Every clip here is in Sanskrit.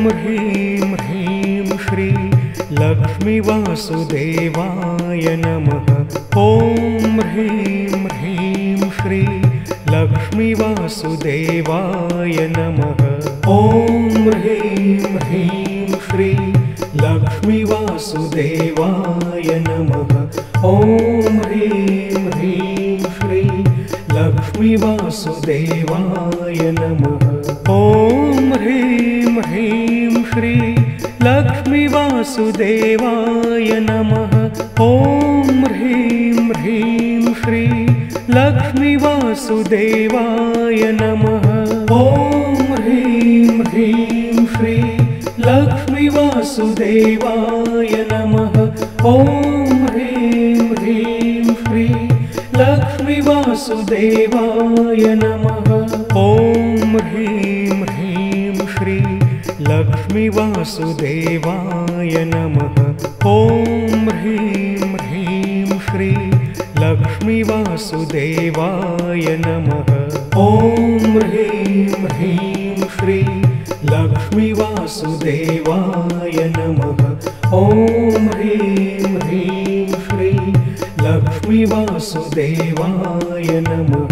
ह्रीं ह्रीं श्री लक्ष्मी वासुदेवाय नमः। ॐ ह्रीं ह्रीं श्री लक्ष्मी वासुदेवाय नमः। ॐ ह्रीं ह्रीं श्री लक्ष्मी वासुदेवाय नमः। ॐ ह्रीं ह्रीं श्री लक्ष्मी वासुदेवाय नमः। ॐ ह्रीं ह्रीं श्री लक्ष्मी वासुदेवाय नमः। ॐ ह्रीं ह्रीं श्री लक्ष्मी वासुदेवाय नमः। ॐ ह्रीं ह्रीं श्री लक्ष्मी वासुदेवाय नमः। ॐ ह्रीं ह्रीं श्री लक्ष्मी वासुदेवाय नमः। ॐ ह्रीं ह्रीं श्री लक्ष्मी वासुदेवाय नमः। ॐ ह्रीं ह्रीं श्री लक्ष्मी वासुदेवाय नमः। ॐ ह्रीं ह्रीं श्री लक्ष्मी वासुदेवाय नमः। ॐ ह्रीं ह्रीं श्री लक्ष्मी वासुदेवाय नमः।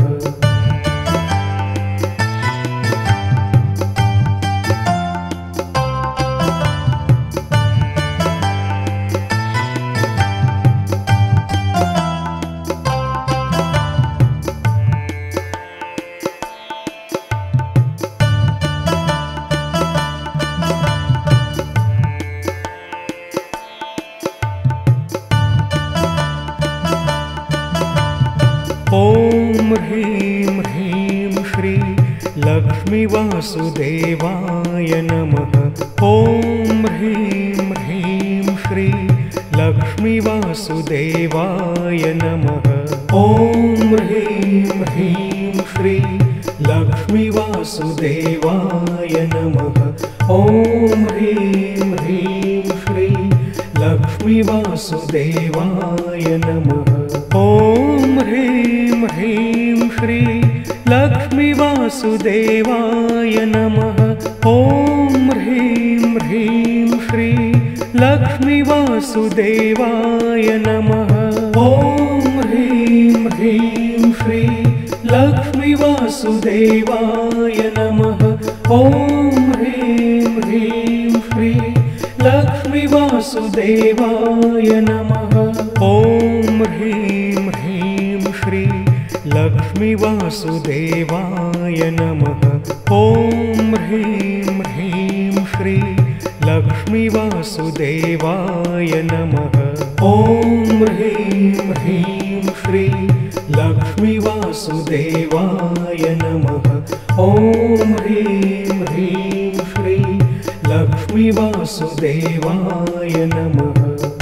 ॐ ह्रीं ह्रीं श्री लक्ष्मी वासुदेवाय नमः। ॐ ह्रीं ह्रीं श्री लक्ष्मी वासुदेवाय नमः। ॐ ह्रीं ह्रीं श्री लक्ष्मी वासुदेवाय नमः। ॐ ह्रीं ह्रीं श्री लक्ष्मी वासुदेवाय नमः। ॐ ह्रीं ह्रीं श्री लक्ष्मी वासुदेवाय नमः। ॐ ह्रीं ह्रीं श्री लक्ष्मी वासुदेवाय नमः। ॐ ह्रीं ह्रीं श्री लक्ष्मी वासुदेवाय नमः। ॐ ह्रीं ह्रीं श्री लक्ष्मी वासुदेवाय नमः। ॐ ह्रीं ह्रीं श्री लक्ष्मी वासुदेवाय नमः। ॐ ह्रीं ह्रीं श्री लक्ष्मी वासुदेवाय नमः। ॐ ह्रीं ह्रीं श्री लक्ष्मी वासुदेवाय नमः। ॐ ह्रीं ह्रीं श्री लक्ष्मी वासुदेवाय नमः।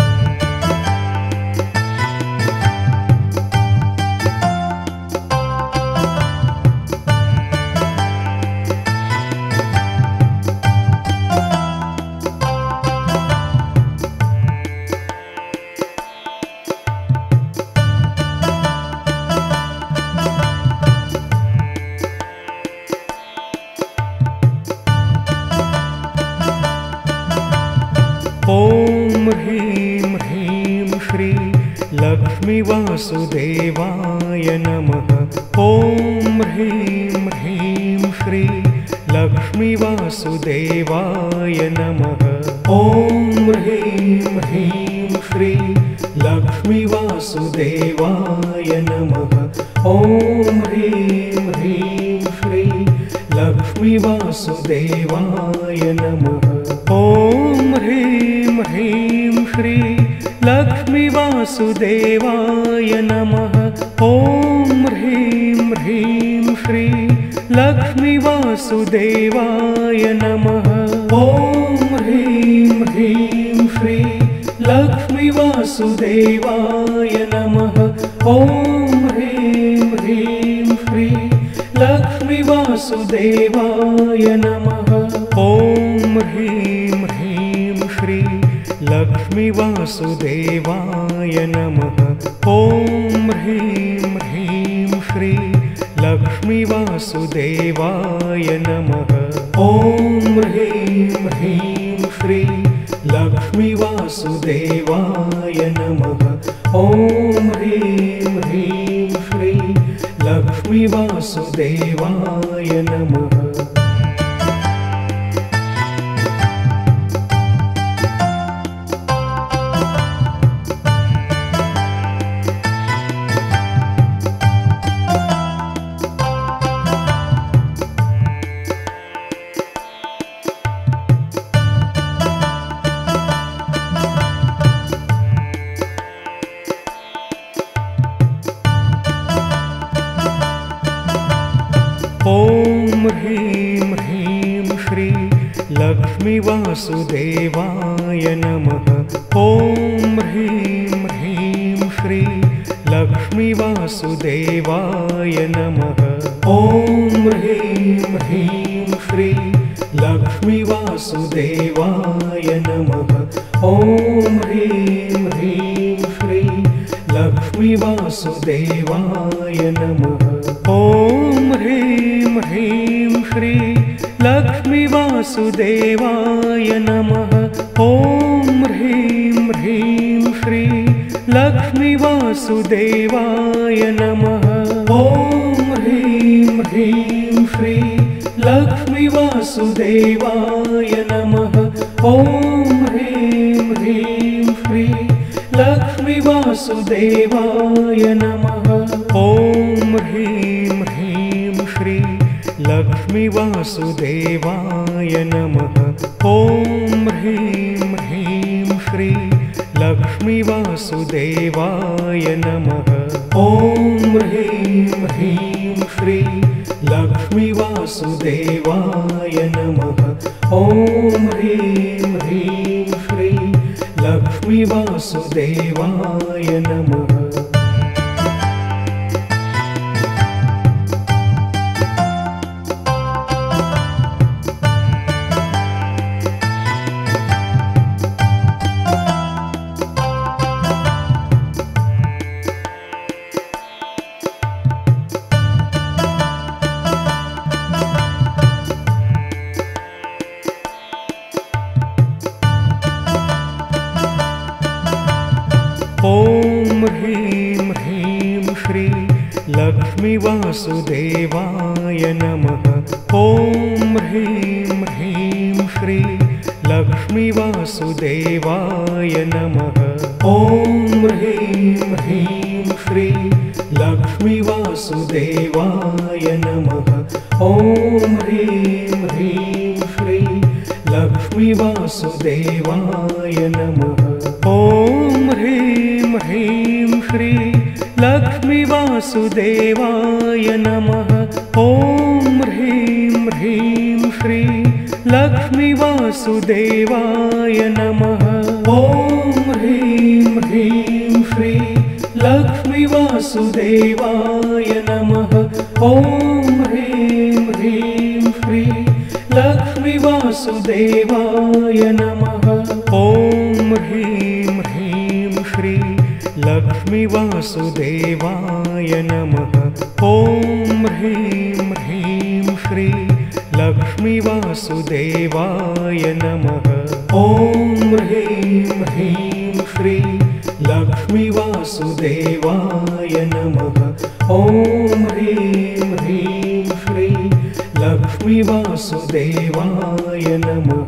ॐ ह्रीं ह्रीं श्री लक्ष्मी वासुदेवाय नमः। ॐ ह्रीं ह्रीं श्री लक्ष्मी वासुदेवाय नमः। ॐ ह्रीं ह्रीं श्री लक्ष्मी वासुदेवाय नमः। ॐ ह्रीं ह्रीं श्री लक्ष्मी वासुदेवाय नमः। ॐ ह्रीं ह्रीं श्री लक्ष्मी वासुदेवाय नमः। ॐ ह्रीं ह्रीं श्री लक्ष्मी वासुदेवाय नमः। ॐ ह्रीं ह्रीं श्री लक्ष्मी वासुदेवाय नमः। ॐ ह्रीं ह्रीं श्री लक्ष्मी वासुदेवाय नमः। ॐ ह्रीं ह्रीं श्री लक्ष्मी वासुदेवाय नमः। ॐ ह्रीं ह्रीं श्री लक्ष्मी वासुदेवाय नमः। ॐ ह्रीं ह्रीं वासुदेवाय नमः। ॐ ह्रीं ह्रीं श्री लक्ष्मी वासुदेवाय नमः। ॐ ह्रीं ह्रीं श्री लक्ष्मी वासुदेवाय नमः। ॐ ह्रीं ह्रीं श्री लक्ष्मी वासुदेवाय नमः। ॐ ह्रीं ह्रीं श्री लक्ष्मी वासुदेवाय नमः। ॐ ह्रीं ह्रीं श्री लक्ष्मी वासुदेवाय नमः। ॐ ह्रीं ह्रीं श्री लक्ष्मी वासुदेवाय नमः। ॐ ह्रीं ह्रीं श्री लक्ष्मी वासुदेवाय नमः। ॐ ह्रीं ह्रीं श्री लक्ष्मी वासुदेवाय नमः। ॐ ह्रीं ह्रीं श्री लक्ष्मी वासुदेवाय नमः। ॐ ह्रीं ह्रीं श्री लक्ष्मी वासुदेवाय नमः। ॐ ह्रीं ह्रीं श्री लक्ष्मी वासुदेवाय नमः। ॐ ह्रीं ह्रीं श्री लक्ष्मी वासुदेवाय नमः। ॐ ह्रीं ह्रीं श्री लक्ष्मी वासुदेवाय नमः। ॐ ह्रीं ह्रीं श्री लक्ष्मी वासुदेवाय नमः। ॐ ह्रीं ह्रीं श्री लक्ष्मी वासुदेवाय नमः। ॐ ह्रीं ह्रीं श्री लक्ष्मी वासुदेवाय नमः। ॐ ह्रीं ह्रीं श्री लक्ष्मी वासुदेवाय नमः। ॐ ह्रीं ह्रीं श्री लक्ष्मी वासुदेवाय नमः। ॐ ह्रीं ह्रीं श्री लक्ष्मी वासुदेवाय नमः। ॐ ह्रीं ह्रीं श्री लक्ष्मी वासुदेवाय नमः। ॐ ह्रीं ह्रीं श्री लक्ष्मी वासुदेवाय नमः। ॐ ह्रीं ह्रीं श्री लक्ष्मी वासुदेवाय नमः। ॐ ह्रीं ह्रीं श्री लक्ष्मी वासुदेवाय नमः। ॐ ह्रीं ह्रीं श्री लक्ष्मी वासुदेवाय नमः।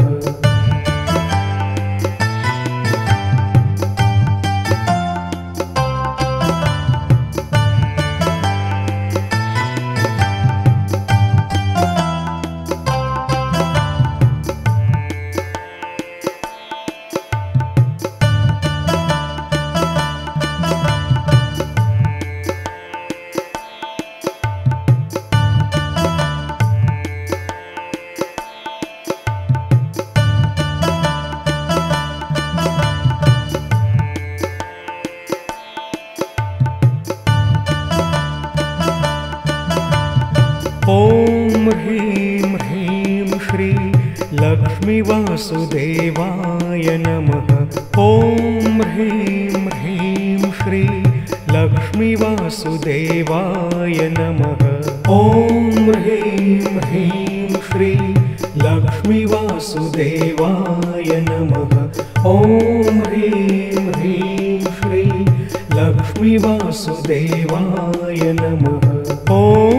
ॐ ह्रीं ह्रीं श्री लक्ष्मी वासुदेवाय नमः। ॐ ह्रीं ह्रीं श्री लक्ष्मी वासुदेवाय नमः। ॐ ह्रीं ह्रीं श्री लक्ष्मी वासुदेवाय नमः। ॐ ह्रीं ह्रीं श्री लक्ष्मी वासुदेवाय नमः। ॐ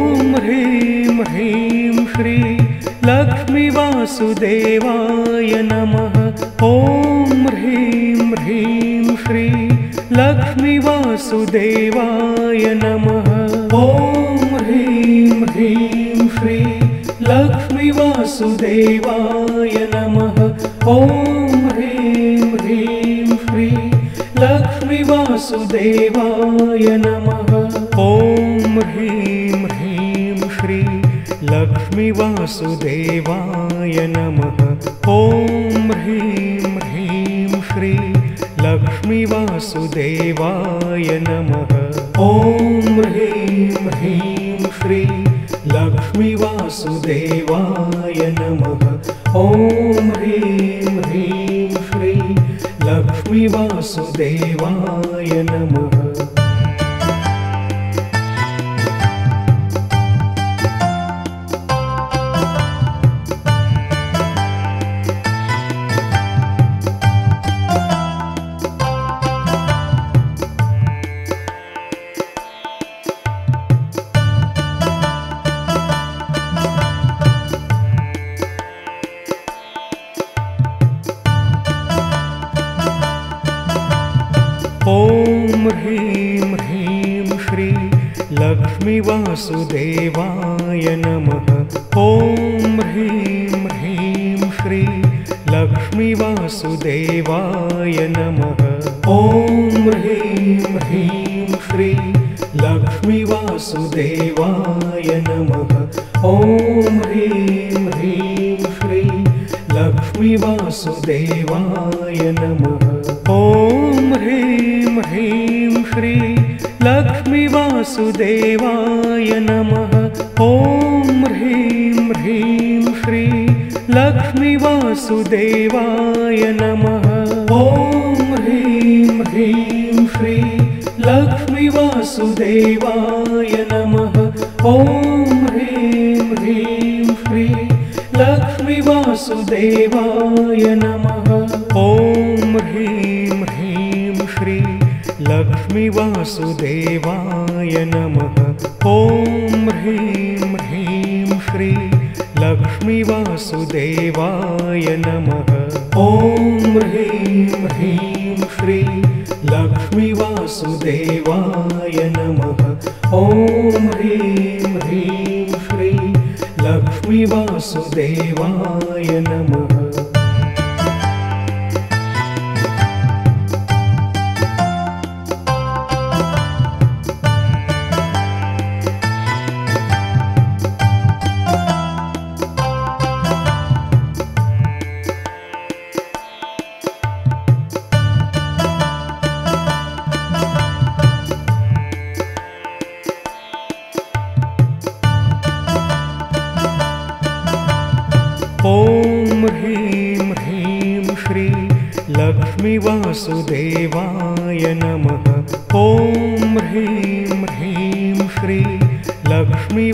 ह्रीं ह्रीं श्री लक्ष्मी वासुदेवाय नमः। ॐ ह्रीं ह्रीं श्री लक्ष्मी वासुदेवाय नमः। ॐ ह्रीं ह्रीं श्री लक्ष्मी वासुदेवाय नमः। ॐ ह्रीं ह्रीं श्री लक्ष्मी वासुदेवाय नमः। ॐ ह्रीं ह्रीं श्री लक्ष्मी वासुदेवाय नमः। ॐ ह्रीं ह्रीं श्री लक्ष्मी वासुदेवाय नमः। ॐ ह्रीं ह्रीं श्री लक्ष्मी वासुदेवाय नमः। ॐ ह्रीं ह्रीं श्री लक्ष्मी वासुदेवाय नमः। ॐ ह्रीं ह्रीं श्री लक्ष्मी वासुदेवाय नमः। ॐ ह्रीं ह्रीं श्री लक्ष्मी वासुदेवाय नमः। ॐ ह्रीं ह्रीं श्री लक्ष्मी वासुदेवाय नमः। ॐ ह्रीं ह्रीं श्री लक्ष्मी वासुदेवाय नमः। ॐ ह्रीं ह्रीं श्री लक्ष्मी वासुदेवाय नमः। ॐ ह्रीं ह्रीं श्री लक्ष्मी वासुदेवाय नमः। ॐ ह्रीं ह्रीं श्री लक्ष्मी वासुदेवाय नमः। ॐ ह्रीं ह्रीं श्री लक्ष्मी वासुदेवाय नमः। ॐ ह्रीं ह्रीं श्री लक्ष्मी वासुदेवाय नमः। ॐ ह्रीं ह्रीं श्री लक्ष्मी वासुदेवाय नमः। ॐ ह्रीं ह्रीं श्री लक्ष्मी वासुदेवाय नमः। ॐ ह्रीं ह्रीं श्री लक्ष्मी वासुदेवाय नमः। ॐ ह्रीं ह्रीं श्री लक्ष्मी वासुदेवाय नमः। ॐ ह्रीं ह्रीं श्री लक्ष्मी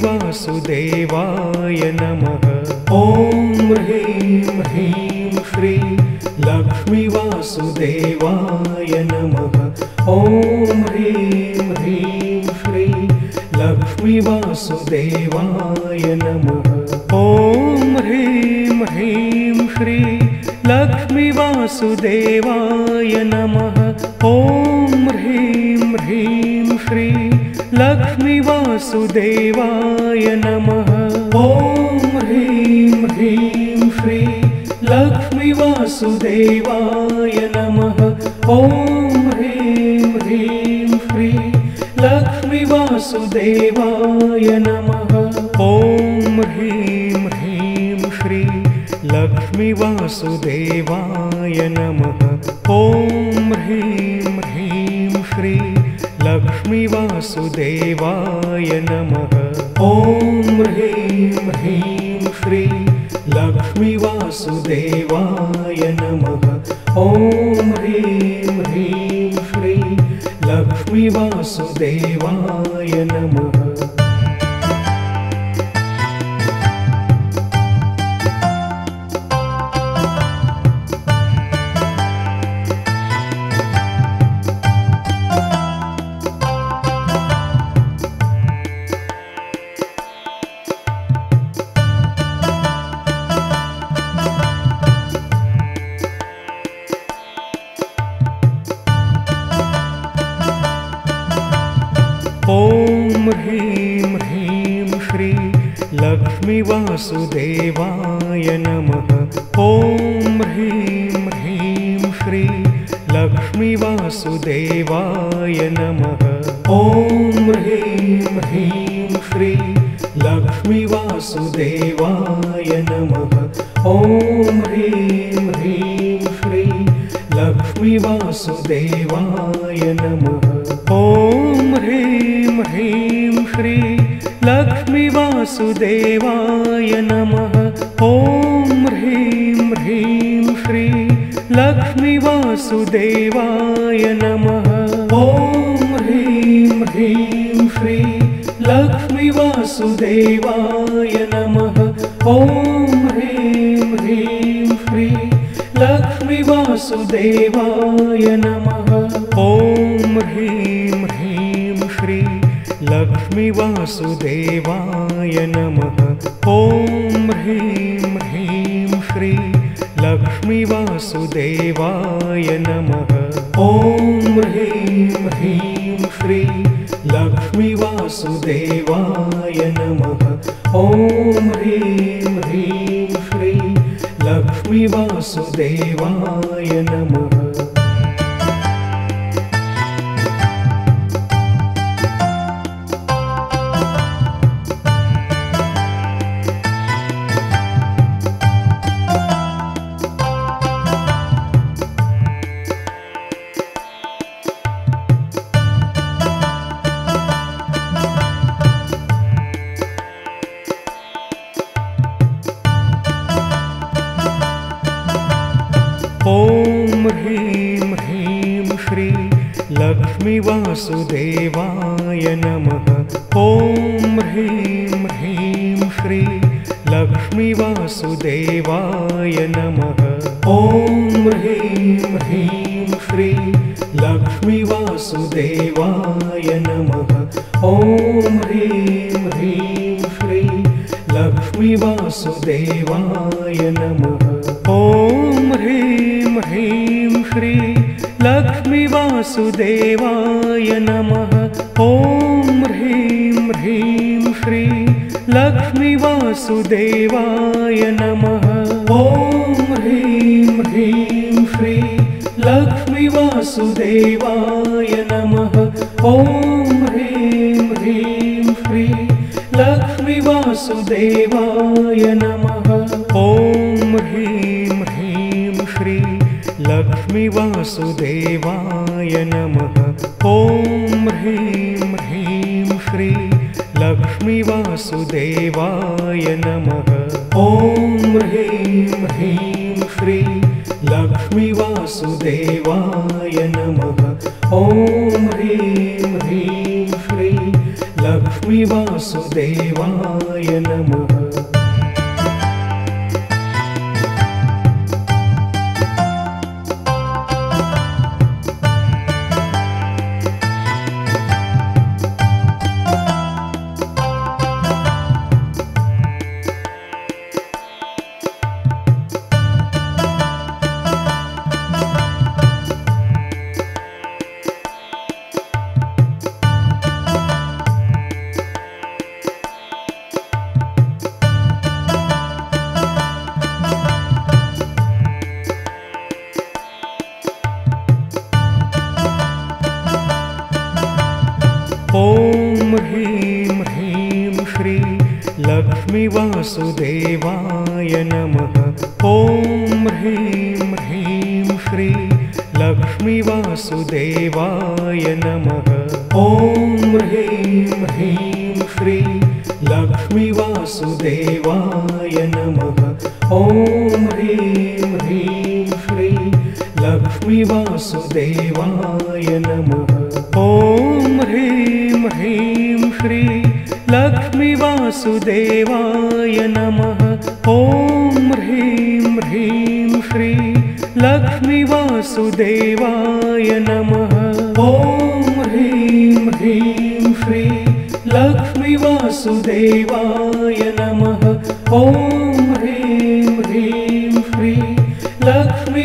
वासुदेवाय नमः। ॐ ह्रीं ह्रीं श्री लक्ष्मी वासुदेवाय नमः। ॐ ह्रीं ह्रीं श्री लक्ष्मी वासुदेवाय नमः। ॐ ह्रीं ह्रीं श्री लक्ष्मी वासुदेवाय नमः। ॐ ह्रीं ह्रीं श्री लक्ष्मी वासुदेवाय नमः। ॐ ह्रीं ह्रीं श्री लक्ष्मी वासुदेवाय नमः। ॐ ह्रीं ह्रीं श्री लक्ष्मी वासुदेवाय नमः। ॐ ह्रीं ह्रीं श्री लक्ष्मी वासुदेवाय नमः। ॐ ह्रीं ह्रीं श्री लक्ष्मी वासुदेवाय नमः। ॐ ह्रीं ह्रीं श्री लक्ष्मी वासुदेवाय नमः। ॐ ह्रीं ह्रीं श्री लक्ष्मी वासुदेवाय नमः। ॐ ह्रीं ह्रीं श्री लक्ष्मी वासुदेवाय नमः। ॐ ह्रीं ह्रीं श्री लक्ष्मी वासुदेवाय नमः। ॐ ह्रीं ह्रीं श्री लक्ष्मी वासुदेवाय नमः। ॐ ह्रीं ह्रीं श्री लक्ष्मी वासुदेवाय नमः। ॐ ह्रीं ह्रीं श्री लक्ष्मी वासुदेवाय नमः। ॐ ह्रीं ह्रीं श्री लक्ष्मी वासुदेवाय नमः। ॐ ह्रीं ह्रीं श्री लक्ष्मी वासुदेवाय नमः। ॐ ह्रीं ह्रीं श्री लक्ष्मी वासुदेवाय नमः। ॐ ह्रीं ह्रीं श्री लक्ष्मी वासुदेवाय नमः। ॐ ह्रीं ह्रीं श्री लक्ष्मी वासुदेवाय नमः। ॐ ह्रीं ह्रीं श्री लक्ष्मी वासुदेवाय नमः। ॐ ह्रीं ह्रीं श्री लक्ष्मी वासुदेवाय नमः। ॐ ह्रीं ह्रीं श्री लक्ष्मी वासुदेवाय नमः। ॐ ह्रीं ह्रीं श्री लक्ष्मी वासुदेवाय नमः। ॐ ह्रीं ह्रीं श्री लक्ष्मी वासुदेवाय नमः। ॐ ह्रीं ह्रीं श्री लक्ष्मी वासुदेवाय नमः। ॐ ह्रीं ह्रीं श्री लक्ष्मी वासुदेवाय नमः। ॐ ह्रीं ह्रीं श्री लक्ष्मी वासुदेवाय नमः। ॐ ह्रीं ह्रीं श्री लक्ष्मी वासुदेवाय नमः। ॐ ह्रीं ह्रीं श्री लक्ष्मी वासुदेवाय नमः। ॐ ह्रीं ह्रीं श्री लक्ष्मी वासुदेवाय नमः। ॐ ह्रीं ह्रीं श्री लक्ष्मी वासुदेवाय नमः। ॐ ह्रीं ह्रीं श्री लक्ष्मी वासुदेवाय नमः। ॐ ह्रीं ह्रीं श्री लक्ष्मी वासुदेवाय नमः। ॐ ह्रीं ह्रीं श्री लक्ष्मी वासुदेवाय नमः। ॐ ह्रीं ह्रीं श्री लक्ष्मी वासुदेवाय नमः। ॐ ह्रीं ह्रीं श्री लक्ष्मी वासुदेवाय नमः। ॐ ह्रीं ह्रीं श्री लक्ष्मी वासुदेवाय नमः। ॐ ह्रीं ह्रीं श्री लक्ष्मी वासुदेवाय नमः। ॐ ह्रीं ह्रीं श्री लक्ष्मी वासुदेवाय नमः। ॐ ह्रीं ह्रीं श्री लक्ष्मी वासुदेवाय नमः। ॐ ह्रीं ह्रीं श्री लक्ष्मी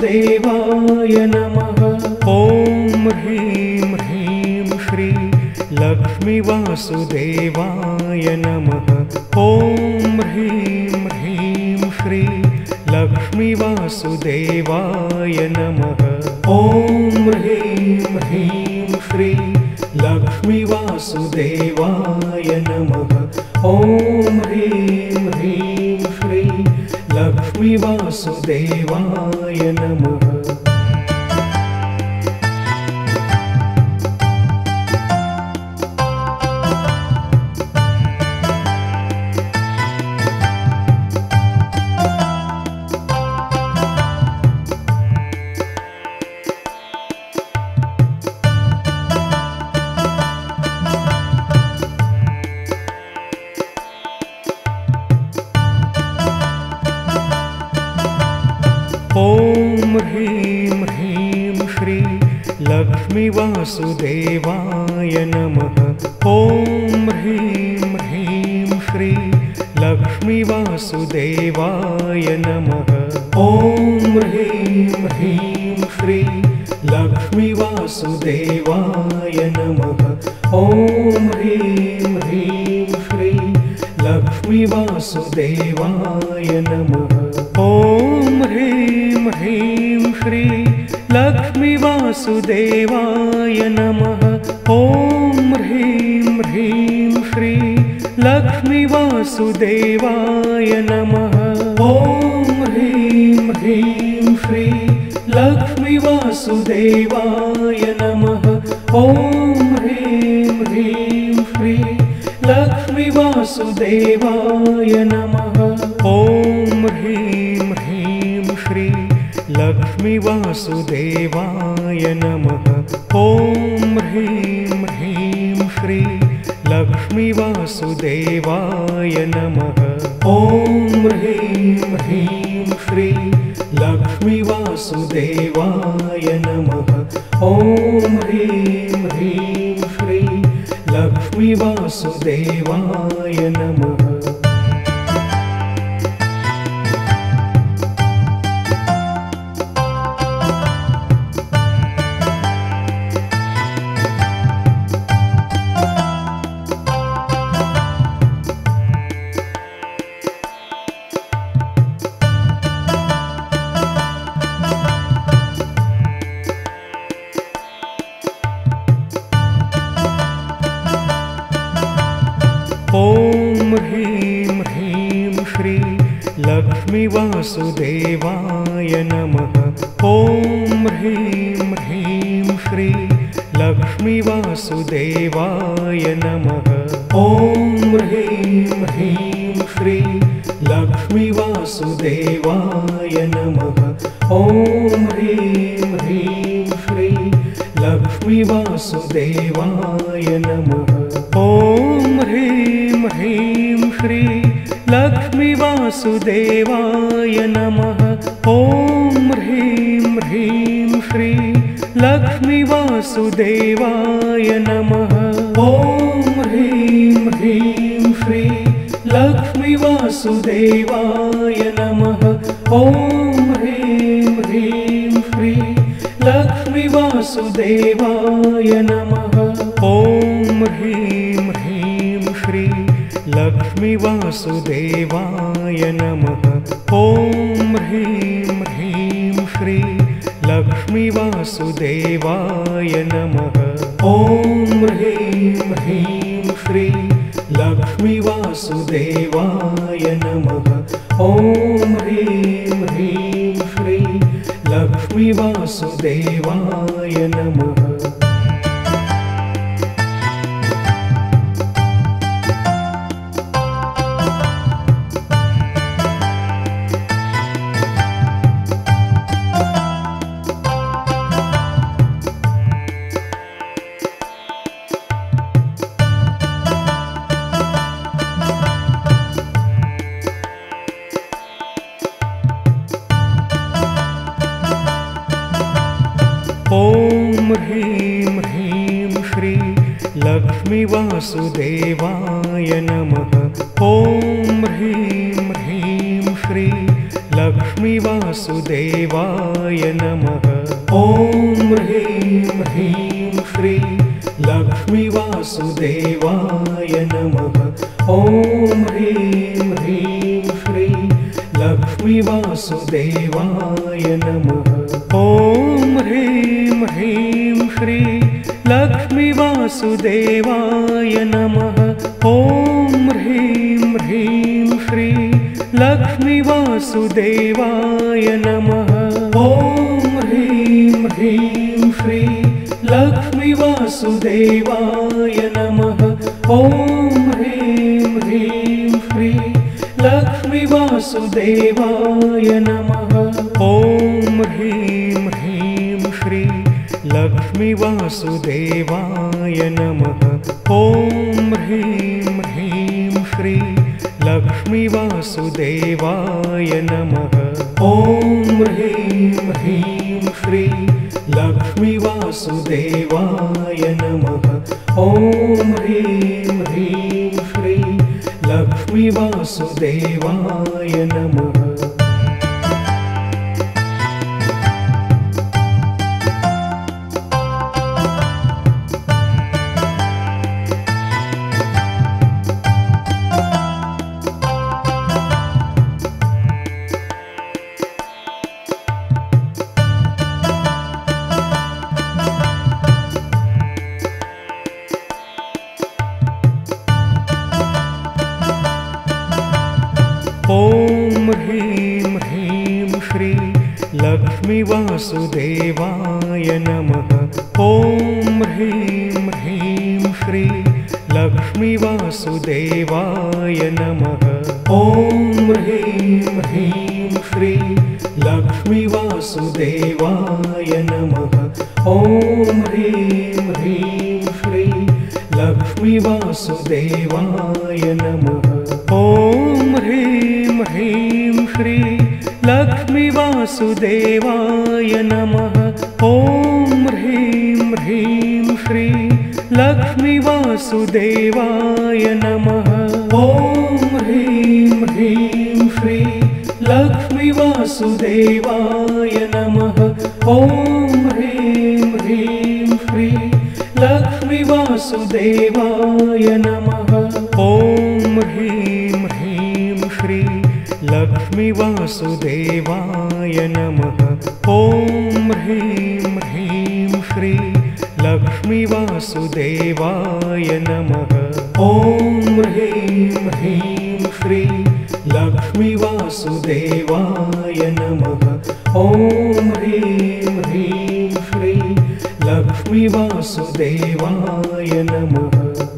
वासुदेवाय नमः। ॐ ह्रीं ह्रीं श्री लक्ष्मी वासुदेवाय नमः। ॐ ह्रीं ह्रीं श्री लक्ष्मी वासुदेवाय नमः। ॐ ह्रीं ह्रीं श्री लक्ष्मी वासुदेवाय नमः। ॐ ह्रीं ह्रीं श्री लक्ष्मी वासुदेवाय नमः। ॐ ह्रीं ह्रीं श्री लक्ष्मी वासुदेवाय नमः। ॐ ह्रीं ह्रीं श्री लक्ष्मी वासुदेवाय नमः। ॐ ह्रीं ह्रीं श्री लक्ष्मी वासुदेवाय नमः। ॐ ह्रीं ह्रीं श्री लक्ष्मी वासुदेवाय नमः। ॐ ह्रीं ह्रीं श्री लक्ष्मी वासुदेवाय नमः। ॐ ह्रीं ह्रीं श्री लक्ष्मी वासुदेवाय नमः। ॐ ह्रीं ह्रीं श्री लक्ष्मी वासुदेवाय नमः। ॐ ह्रीं ह्रीं श्री लक्ष्मी वासुदेवाय नमः। ॐ ह्रीं ह्रीं श्री लक्ष्मी वासुदेवाय नमः। ॐ ह्रीं ह्रीं श्री लक्ष्मी वासुदेवाय नमः। ॐ ह्रीं ह्रीं श्री लक्ष्मी वासुदेवाय नमः। ॐ ह्रीं ह्रीं श्री लक्ष्मी वासुदेवाय नमः। ॐ ह्रीं ह्रीं श्री लक्ष्मी वासुदेवाय नमः। ॐ ह्रीं ह्रीं श्री लक्ष्मी वासुदेवाय नमः। ॐ ह्रीं ह्रीं श्री लक्ष्मी वासुदेवाय नमः। ॐ ह्रीं ह्रीं श्री लक्ष्मी वासुदेवाय नमः। ॐ ह्रीं ह्रीं श्री लक्ष्मी वासुदेवाय नमः। ॐ ह्रीं ह्रीं श्री लक्ष्मी वासुदेवाय नमः। ॐ ह्रीं ह्रीं श्री लक्ष्मी वासुदेवाय नमः। ॐ ह्रीं ह्रीं श्री लक्ष्मी वासुदेवाय नमः। ॐ ह्रीं ह्रीं श्री लक्ष्मी वासुदेवाय नमः। ॐ ह्रीं ह्रीं श्री लक्ष्मी वासुदेवाय नमः। ॐ ह्रीं ह्रीं श्री लक्ष्मी वासुदेवाय नमः। ॐ ह्रीं ह्रीं श्री लक्ष्मी वासुदेवाय नमः। ॐ ह्रीं ह्रीं श्री लक्ष्मी वासुदेवाय नमः। ॐ ह्रीं ह्रीं श्री लक्ष्मी वासुदेवाय नमः। ॐ ह्रीं ह्रीं श्री लक्ष्मी लक्ष्मी वासुदेवाय नमः। ॐ ह्रीं ह्रीं श्री लक्ष्मी वासुदेवाय नमः। ॐ ह्रीं ह्रीं श्री लक्ष्मी वासुदेवाय नमः। ॐ ह्रीं ह्रीं श्री लक्ष्मी वासुदेवाय नमः। ॐ ह्रीं ह्रीं श्री लक्ष्मी वासुदेवाय नमः। ॐ ह्रीं ह्रीं श्री लक्ष्मी वासुदेवाय नमः। ॐ ह्रीं ह्रीं श्री लक्ष्मी वासुदेवाय नमः। ॐ ह्रीं ह्रीं श्री लक्ष्मी वासुदेवाय नमः। ॐ ह्रीं ह्रीं श्री लक्ष्मी वासुदेवाय नमः। ॐ ह्रीं ह्रीं श्री लक्ष्मी वासुदेवाय नमः। ॐ ह्रीं ह्रीं श्री लक्ष्मी वासुदेवाय नमः। ॐ ह्रीं ह्रीं श्री लक्ष्मी वासुदेवाय नमः। ॐ ह्रीं ह्रीं श्री लक्ष्मी वासुदेवाय नमः। ॐ ह्रीं ह्रीं श्री लक्ष्मी वासुदेवाय नमः। ॐ ह्रीं ह्रीं श्री लक्ष्मी वासुदेवाय नमः। ॐ ह्रीं ह्रीं श्री लक्ष्मी वासुदेवाय नमः। ॐ ह्रीं ह्रीं श्री लक्ष्मी वासुदेवाय नमः। ॐ ह्रीं ह्रीं श्री लक्ष्मी वासुदेवाय नमः। ॐ ह्रीं ह्रीं श्री लक्ष्मी वासुदेवाय नमः। ॐ ह्रीं ह्रीं श्री लक्ष्मी वासुदेवाय नमः। ॐ ह्रीं ह्रीं श्री लक्ष्मी वासुदेवाय नमः। ॐ ह्रीं ह्रीं श्री लक्ष्मी वासुदेवाय नमः।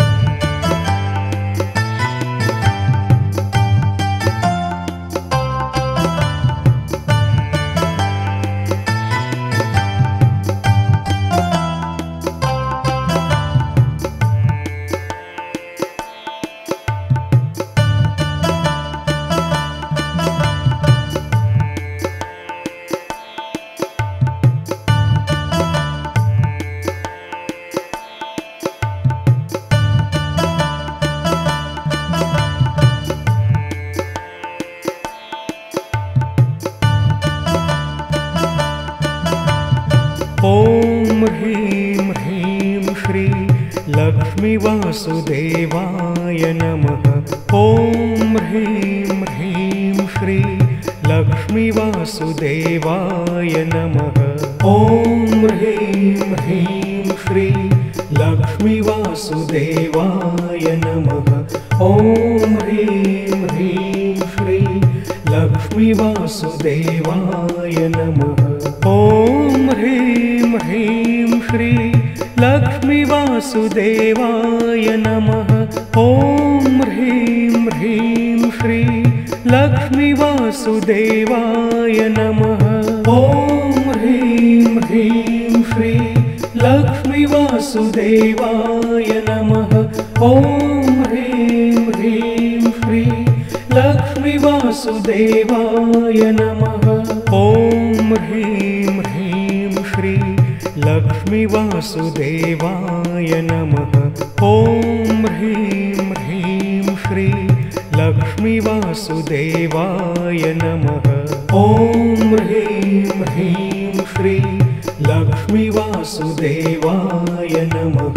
ॐ ह्रीं ह्रीं श्री लक्ष्मी वासुदेवाय नमः। ॐ ह्रीं ह्रीं श्री लक्ष्मी वासुदेवाय नमः। ॐ ह्रीं ह्रीं श्री लक्ष्मी वासुदेवाय नमः। ॐ ह्रीं ह्रीं श्री लक्ष्मी वासुदेवाय नमः। ॐ ह्रीं ह्रीं श्री लक्ष्मी वासुदेवाय नमः। ॐ ह्रीं ह्रीं श्री लक्ष्मी वासुदेवाय नमः। ॐ ह्रीं ह्रीं श्री लक्ष्मी वासुदेवाय नमः। ॐ ह्रीं ह्रीं श्री लक्ष्मी वासुदेवाय नमः। ॐ ह्रीं ह्रीं श्री लक्ष्मी वासुदेवाय नमः। ॐ ह्रीं ह्रीं श्री लक्ष्मी वासुदेवाय नमः। ॐ ह्रीं ह्रीं श्री लक्ष्मी वासुदेवाय नमः।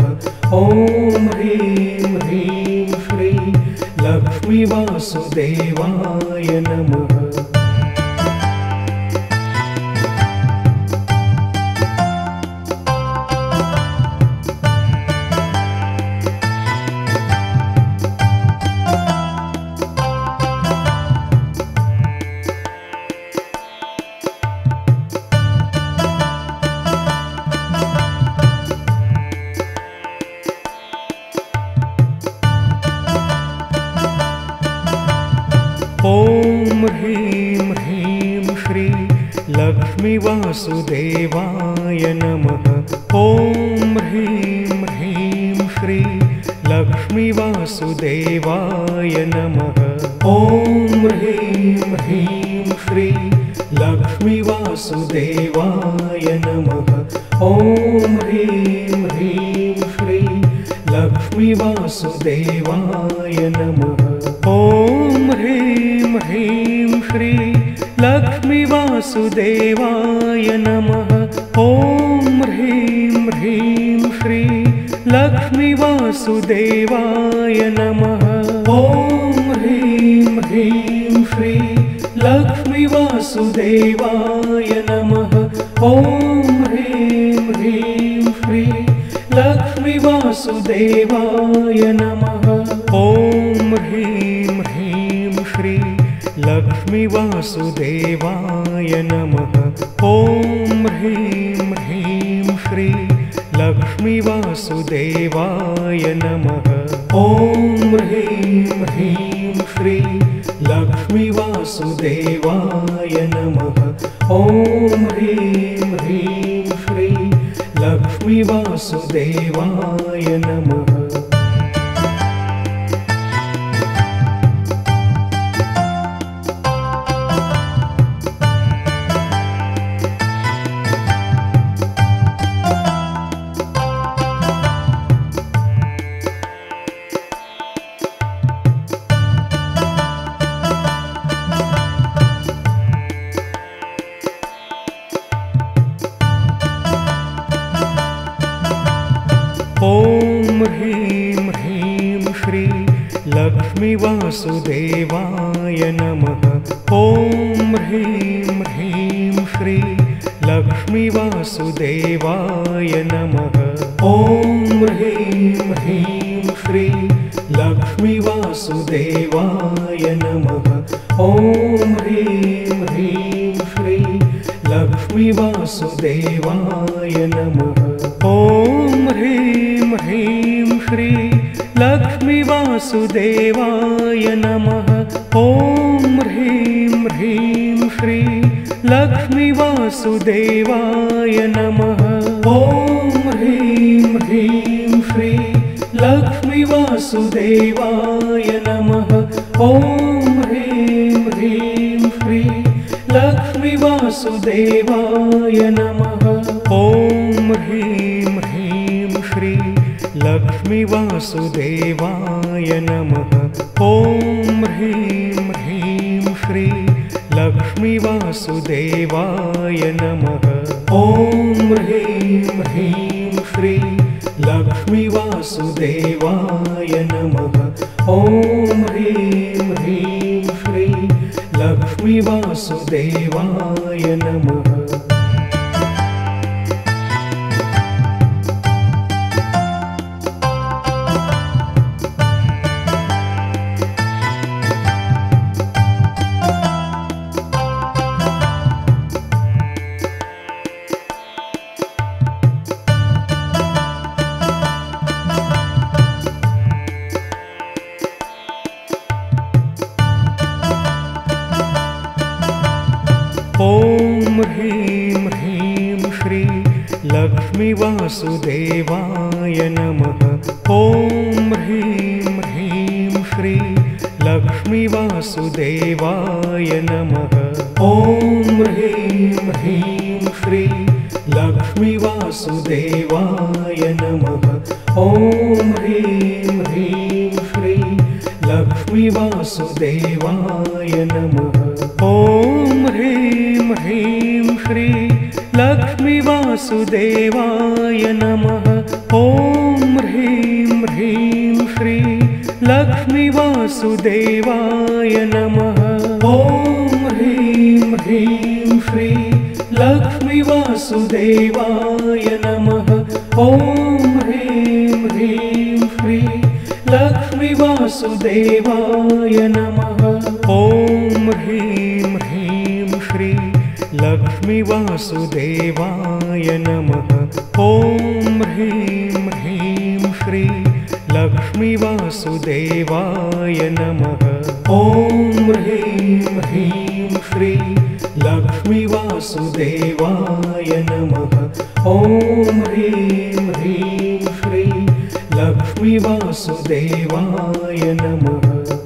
ॐ ह्रीं ह्रीं श्री लक्ष्मी वासुदेवाय नमः। ॐ ह्रीं ह्रीं श्री लक्ष्मी वासुदेवाय नमः। ॐ ह्रीं ह्रीं श्री लक्ष्मी वासुदेवाय नमः। ॐ ह्रीं ह्रीं श्री लक्ष्मी वासुदेवाय नमः। ॐ ह्रीं ह्रीं श्री लक्ष्मी वासुदेवाय नमः। ॐ ह्रीं ह्रीं श्री लक्ष्मी वासुदेवाय नमः। ॐ ह्रीं ह्रीं श्री लक्ष्मी वासुदेवाय नमः। ॐ ह्रीं ह्रीं श्री लक्ष्मी वासुदेवाय नमः। ॐ ह्रीं ह्रीं श्री लक्ष्मी वासुदेवाय नमः। ॐ ह्रीं ह्रीं श्री लक्ष्मी वासुदेवाय नमः। ॐ ह्रीं ह्रीं श्री लक्ष्मी वासुदेवाय नमः। ॐ ह्रीं ह्रीं श्री लक्ष्मी वासुदेवाय नमः। ॐ ह्रीं ह्रीं श्री लक्ष्मी वासुदेवाय नमः। ॐ ह्रीं ह्रीं श्री लक्ष्मी वासुदेवाय नमः। ॐ ह्रीं ह्रीं श्री लक्ष्मी वासुदेवाय नमः। ॐ ह्रीं ह्रीं श्री लक्ष्मी वासुदेवाय नमः। ॐ ह्रीं ह्रीं श्री लक्ष्मी वासुदेवाय नमः। ॐ ह्रीं ह्रीं श्री लक्ष्मी वासुदेवाय नमः। ॐ ह्रीं ह्रीं श्री लक्ष्मी वासुदेवाय नमः। ॐ ह्रीं ह्रीं श्री लक्ष्मी वासुदेवाय नमः। ॐ ह्रीं ह्रीं श्री लक्ष्मी वासुदेवाय नमः। ॐ ह्रीं ह्रीं श्री लक्ष्मी वासुदेवाय नमः। ॐ ह्रीं ह्रीं श्री लक्ष्मी वासुदेवाय नमः। ॐ ह्रीं ह्रीं श्री लक्ष्मी वासुदेवाय नमः। ॐ ह्रीं ह्रीं श्री लक्ष्मी वासुदेवाय नमः। ॐ ह्रीं ह्रीं श्री लक्ष्मी वासुदेवाय नमः। ॐ ह्रीं ह्रीं श्री लक्ष्मी वासुदेवाय नमः। ॐ ह्रीं ह्रीं श्री लक्ष्मी वासुदेवाय नमः। ॐ ह्रीं ह्रीं श्री लक्ष्मी वासुदेवाय नमः। ॐ ह्रीं ह्रीं श्री लक्ष्मी वासुदेवाय नमः। ॐ ह्रीं वासुदेवाय नमः। ॐ ह्रीं ह्रीं श्री लक्ष्मी वासुदेवाय नमः। ॐ ह्रीं ह्रीं श्री लक्ष्मी वासुदेवाय नमः। ॐ ह्रीं ह्रीं श्री लक्ष्मी वासुदेवाय नमः। ॐ ह्रीं ह्रीं श्री लक्ष्मी वासुदेवाय नमः। ॐ ह्रीं ह्रीं श्री लक्ष्मी वासुदेवाय नमः। ॐ ह्रीं ह्रीं श्री लक्ष्मी वासुदेवाय नमः।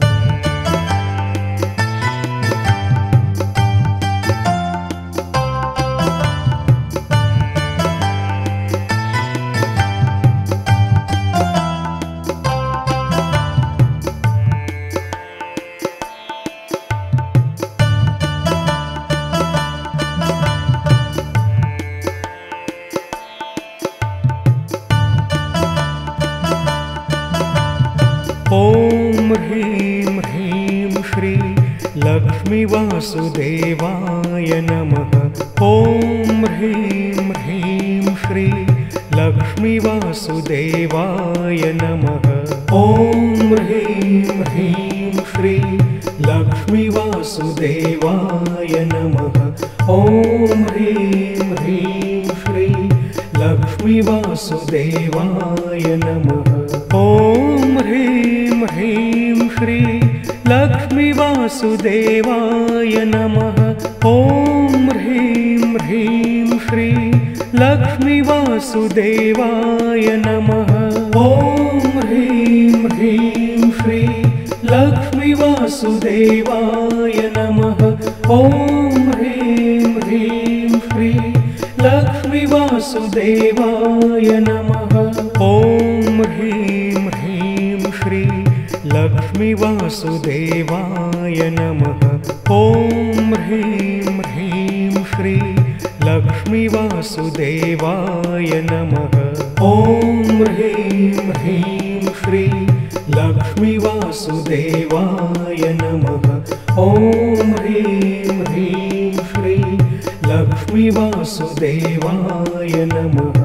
ॐ ह्रीं ह्रीं श्री लक्ष्मी वासुदेवाय नमः। ॐ ह्रीं ह्रीं श्री लक्ष्मी वासुदेवाय नमः। ॐ ह्रीं ह्रीं श्री लक्ष्मी वासुदेवाय नमः। ॐ ह्रीं ह्रीं श्री लक्ष्मी वासुदेवाय नमः। ॐ ह्रीं ह्रीं श्री लक्ष्मी वासुदेवाय नमः। ॐ ह्रीं ह्रीं श्री लक्ष्मी वासुदेवाय नमः। ॐ ह्रीं ह्रीं श्री लक्ष्मी वासुदेवाय नमः। ॐ ह्रीं ह्रीं श्री लक्ष्मी वासुदेवाय नमः। ॐ ह्रीं ह्रीं श्री लक्ष्मी वासुदेवाय नमः। ॐ ह्रीं ह्रीं श्री लक्ष्मी वासुदेवाय नमः। ॐ ह्रीं ह्रीं श्री लक्ष्मी वासुदेवाय नमः। ॐ ह्रीं ह्रीं श्री लक्ष्मी वासुदेवाय नमः।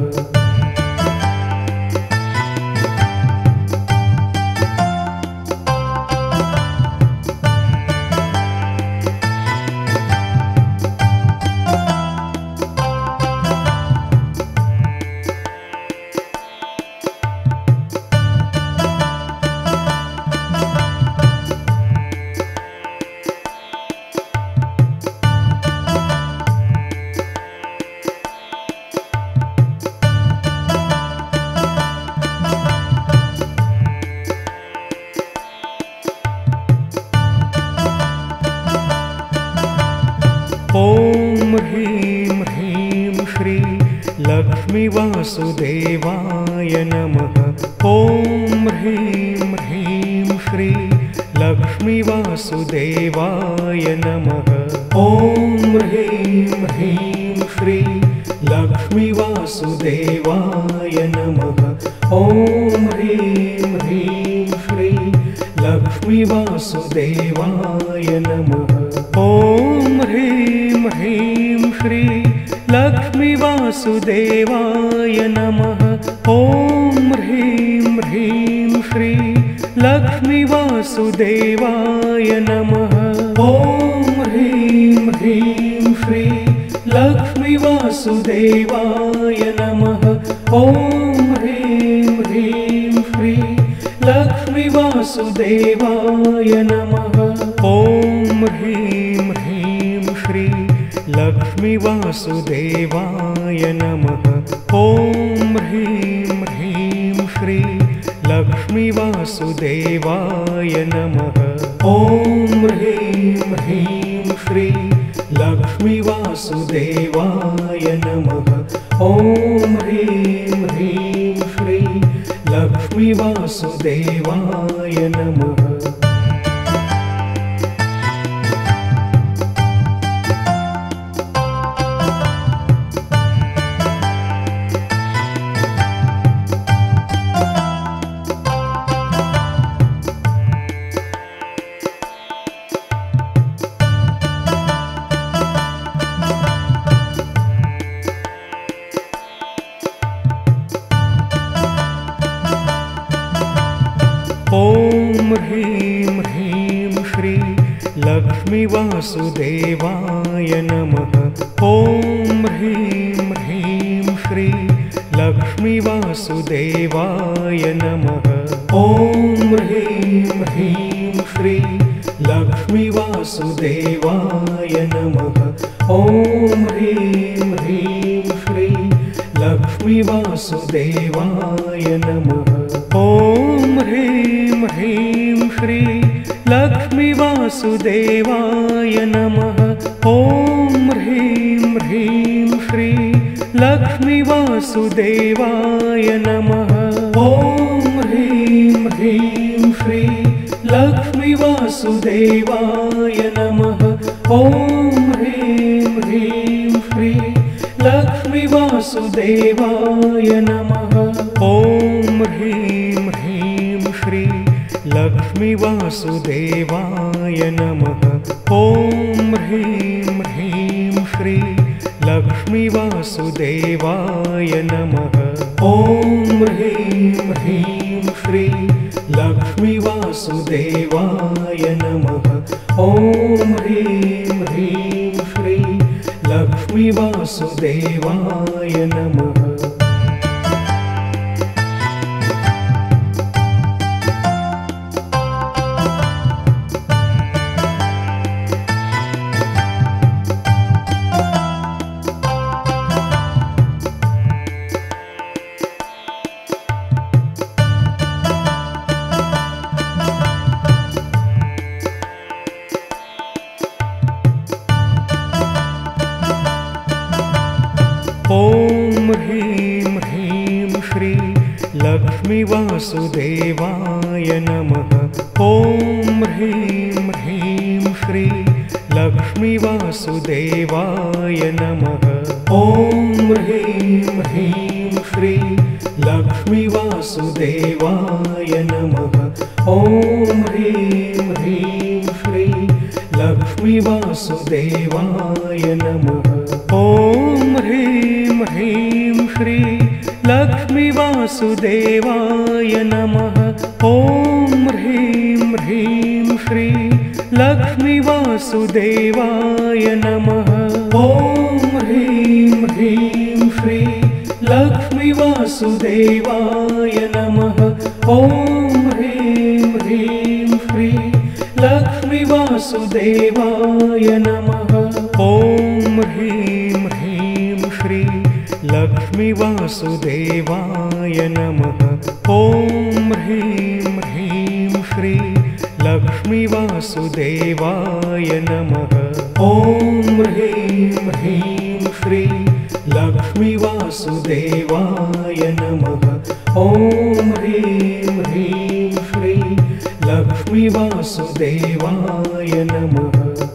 ॐ ह्रीं ह्रीं श्री लक्ष्मी वासुदेवाय नमः। ॐ ह्रीं ह्रीं श्री लक्ष्मी वासुदेवाय नमः। ॐ ह्रीं ह्रीं श्री लक्ष्मी वासुदेवाय नमः। ॐ ह्रीं ह्रीं श्री लक्ष्मी वासुदेवाय नमः। ॐ ह्रीं ह्रीं श्री लक्ष्मी वासुदेवाय नमः। ॐ ह्रीं ह्रीं श्री लक्ष्मी वासुदेवाय नमः। ॐ ह्रीं ह्रीं श्री लक्ष्मी वासुदेवाय नमः। ॐ ह्रीं ह्रीं श्री लक्ष्मी वासुदेवाय नमः। ॐ ह्रीं ह्रीं श्री लक्ष्मी वासुदेवाय नमः। ॐ ह्रीं ह्रीं श्री लक्ष्मी वासुदेवाय नमः। ॐ ह्रीं ह्रीं श्री लक्ष्मी वासुदेवाय नमः। ॐ ह्रीं ह्रीं श्री लक्ष्मी वासुदेवाय नमः। लक्ष्मी वासुदेवाय नमः। ॐ ह्रीं ह्रीं श्री लक्ष्मी वासुदेवाय नमः। ॐ ह्रीं ह्रीं श्री लक्ष्मी वासुदेवाय नमः। ॐ ह्रीं ह्रीं श्री लक्ष्मी वासुदेवाय नमः। ॐ ह्रीं ह्रीं श्री लक्ष्मी वासुदेवाय नमः। ॐ ह्रीं ह्रीं श्री लक्ष्मी वासुदेवाय नमः। ॐ ह्रीं ह्रीं श्री लक्ष्मी वासुदेवाय नमः। ॐ ह्रीं ह्रीं श्री लक्ष्मी वासुदेवाय नमः। ॐ ह्रीं ह्रीं श्री लक्ष्मी वासुदेवाय नमः। ॐ ह्रीं ह्रीं श्री लक्ष्मी वासुदेवाय नमः। ॐ ह्रीं ह्रीं श्री लक्ष्मी वासुदेवाय नमः। ॐ ह्रीं ह्रीं श्री लक्ष्मी वासुदेवाय नमः। ॐ ह्रीं ह्रीं श्री लक्ष्मी वासुदेवाय नमः। ॐ ह्रीं ह्रीं श्री लक्ष्मी वासुदेवाय नमः। ॐ ह्रीं ह्रीं श्री लक्ष्मी वासुदेवाय नमः। ॐ ह्रीं ह्रीं श्री लक्ष्मी वासुदेवाय नमः। ॐ ह्रीं ह्रीं श्री लक्ष्मी वासुदेवाय नमः। ॐ ह्रीं ह्रीं श्री लक्ष्मी वासुदेवाय नमः। ॐ ह्रीं ह्रीं श्री लक्ष्मी वासुदेवाय नमः। ॐ ह्रीं ह्रीं श्री लक्ष्मी वासुदेवाय नमः। ॐ ह्रीं ह्रीं श्री लक्ष्मी वासुदेवाय नमः। ॐ ह्रीं ह्रीं श्री लक्ष्मी वासुदेवाय नमः। ॐ ह्रीं ह्रीं श्री लक्ष्मी वासुदेवाय नमः। ॐ ह्रीं ह्रीं श्री लक्ष्मी वासुदेवाय नमः।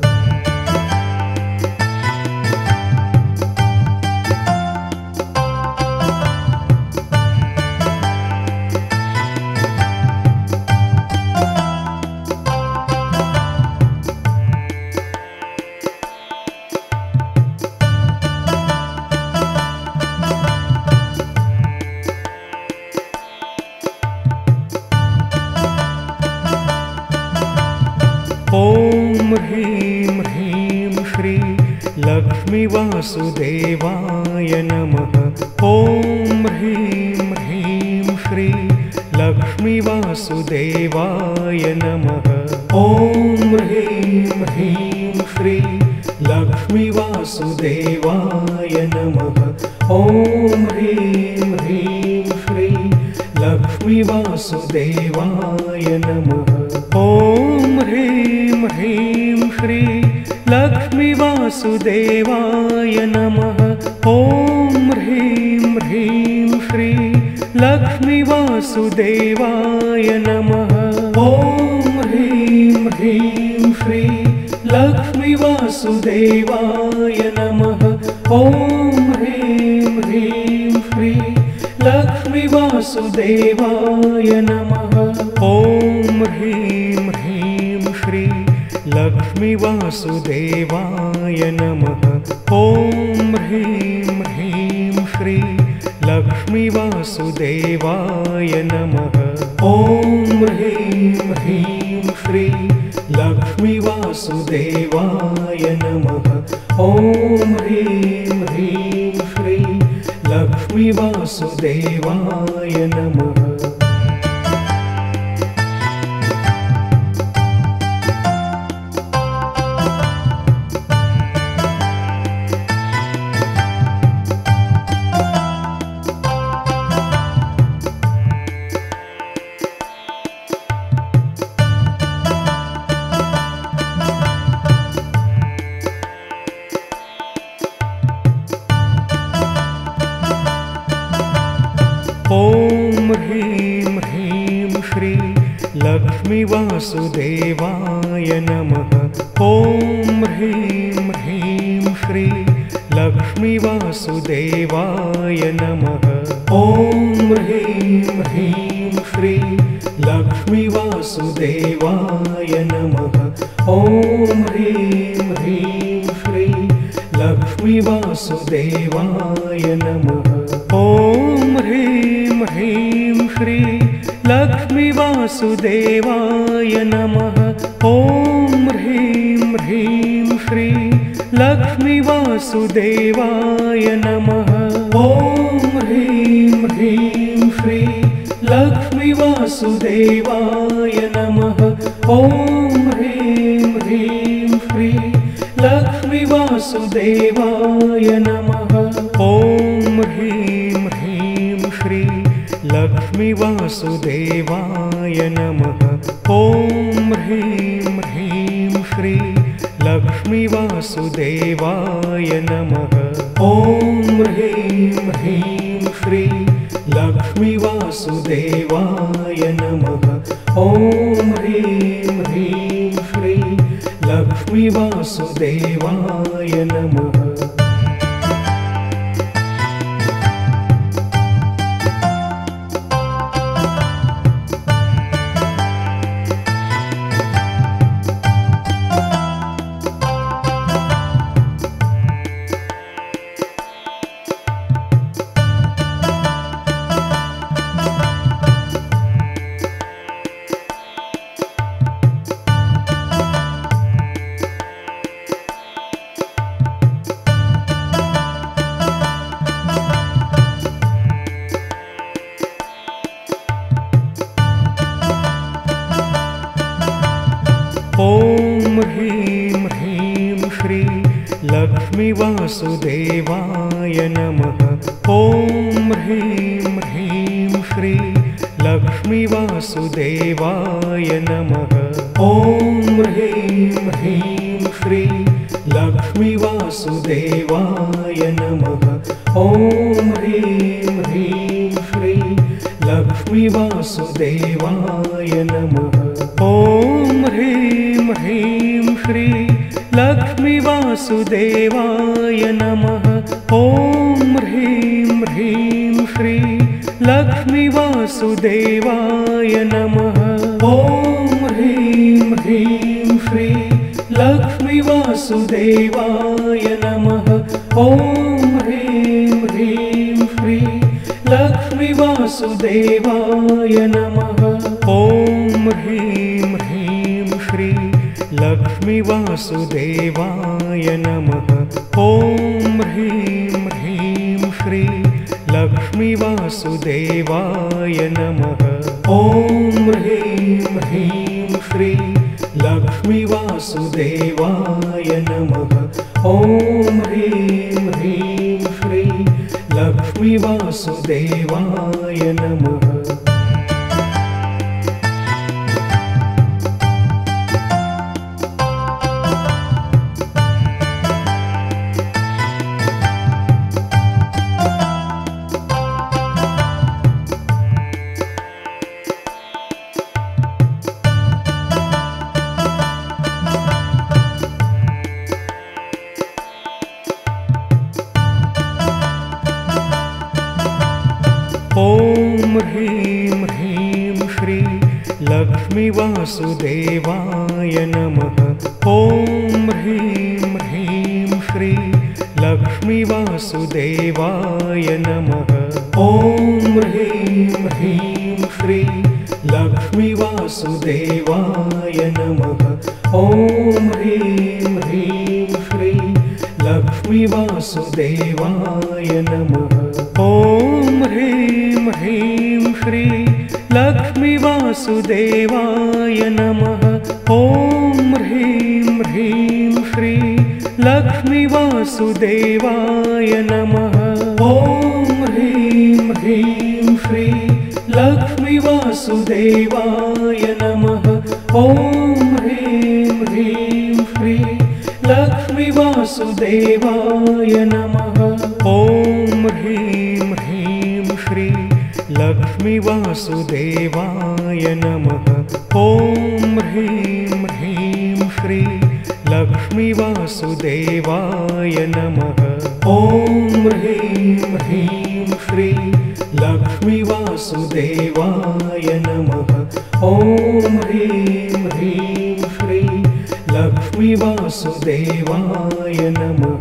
ॐ ह्रीं ह्रीं श्री लक्ष्मी वासुदेवाय नमः। ॐ ह्रीं ह्रीं श्री लक्ष्मी वासुदेवाय नमः। ॐ ह्रीं ह्रीं श्री लक्ष्मी वासुदेवाय नमः। ॐ ह्रीं ह्रीं श्री लक्ष्मी वासुदेवाय नमः। ॐ ह्रीं ह्रीं श्री लक्ष्मी वासुदेवाय नमः। ॐ ह्रीं ह्रीं श्री लक्ष्मी वासुदेवाय नमः। ॐ ह्रीं ह्रीं श्री लक्ष्मी वासुदेवाय नमः। ॐ ह्रीं ह्रीं श्री लक्ष्मी वासुदेवाय नमः। ॐ ह्रीं ह्रीं श्री लक्ष्मी वासुदेवाय नमः। ॐ ह्रीं ह्रीं श्री लक्ष्मी वासुदेवाय नमः। ॐ ह्रीं ह्रीं श्री लक्ष्मी वासुदेवाय नमः। ॐ ह्रीं ह्रीं श्री लक्ष्मी वासुदेवाय नमः। ॐ ह्रीं ह्रीं श्री लक्ष्मी वासुदेवाय नमः। ॐ ह्रीं ह्रीं श्री लक्ष्मी वासुदेवाय नमः। ॐ ह्रीं ह्रीं श्री लक्ष्मी वासुदेवाय नमः। ॐ ह्रीं ह्रीं श्री लक्ष्मी वासुदेवाय नमः। ॐ ह्रीं ह्रीं श्री लक्ष्मी वासुदेवाय नमः। ॐ ह्रीं ह्रीं श्री लक्ष्मी वासुदेवाय नमः। ॐ ह्रीं ह्रीं श्री लक्ष्मी वासुदेवाय नमः। ॐ ह्रीं ह्रीं श्री लक्ष्मी वासुदेवाय नमः। ॐ ह्रीं ह्रीं श्री लक्ष्मी वासुदेवाय नमः। ॐ ह्रीं ह्रीं श्री लक्ष्मी वासुदेवाय नमः। ॐ ह्रीं ह्रीं श्री लक्ष्मी वासुदेवाय नमः। ॐ ह्रीं ह्रीं श्री लक्ष्मी वासुदेवाय नमः। ॐ ह्रीं ह्रीं श्री लक्ष्मी वासुदेवाय नमः। ॐ ह्रीं ह्रीं श्री लक्ष्मी वासुदेवाय नमः। ॐ ह्रीं ह्रीं श्री लक्ष्मी वासुदेवाय नमः। ॐ ह्रीं ह्रीं श्री लक्ष्मी वासुदेवाय नमः। ॐ ह्रीं ह्रीं श्री लक्ष्मी वासुदेवाय नमः। ॐ ह्रीं ह्रीं श्री लक्ष्मी वासुदेवाय नमः। ॐ ह्रीं ह्रीं श्री लक्ष्मी वासुदेवाय नमः। ॐ ह्रीं ह्रीं श्री लक्ष्मी वासुदेवाय नमः। ॐ ह्रीं ह्रीं श्री लक्ष्मी वासुदेवाय नमः। ॐ ह्रीं ह्रीं श्री लक्ष्मी वासुदेवाय नमः। ॐ ह्रीं ह्रीं श्री लक्ष्मी वासुदेवाय नमः। ॐ ह्रीं ह्रीं श्री लक्ष्मी वासुदेवाय नमः। ॐ ह्रीं ह्रीं श्री लक्ष्मी वासुदेवाय नमः। ॐ ह्रीं ह्रीं श्री लक्ष्मी वासुदेवाय नमः। ॐ ह्रीं ह्रीं श्री लक्ष्मी वासुदेवाय नमः। ॐ ह्रीं ह्रीं श्री लक्ष्मी वासुदेवाय नमः। ॐ ह्रीं ह्रीं श्री लक्ष्मी वासुदेवाय नमः। ॐ ह्रीं ह्रीं श्री लक्ष्मी वासुदेवाय नमः। ॐ ह्रीं ह्रीं श्री लक्ष्मी वासुदेवाय नमः। ॐ ह्रीं ह्रीं श्री लक्ष्मी वासुदेवाय नमः। ॐ ह्रीं ह्रीं श्री लक्ष्मी वासुदेवाय नमः। ॐ ह्रीं ह्रीं श्री लक्ष्मी वासुदेवाय नमः। ॐ ह्रीं ह्रीं श्री लक्ष्मी वासुदेवाय नमः। ॐ ह्रीं ह्रीं श्री लक्ष्मी वासुदेवाय नमः।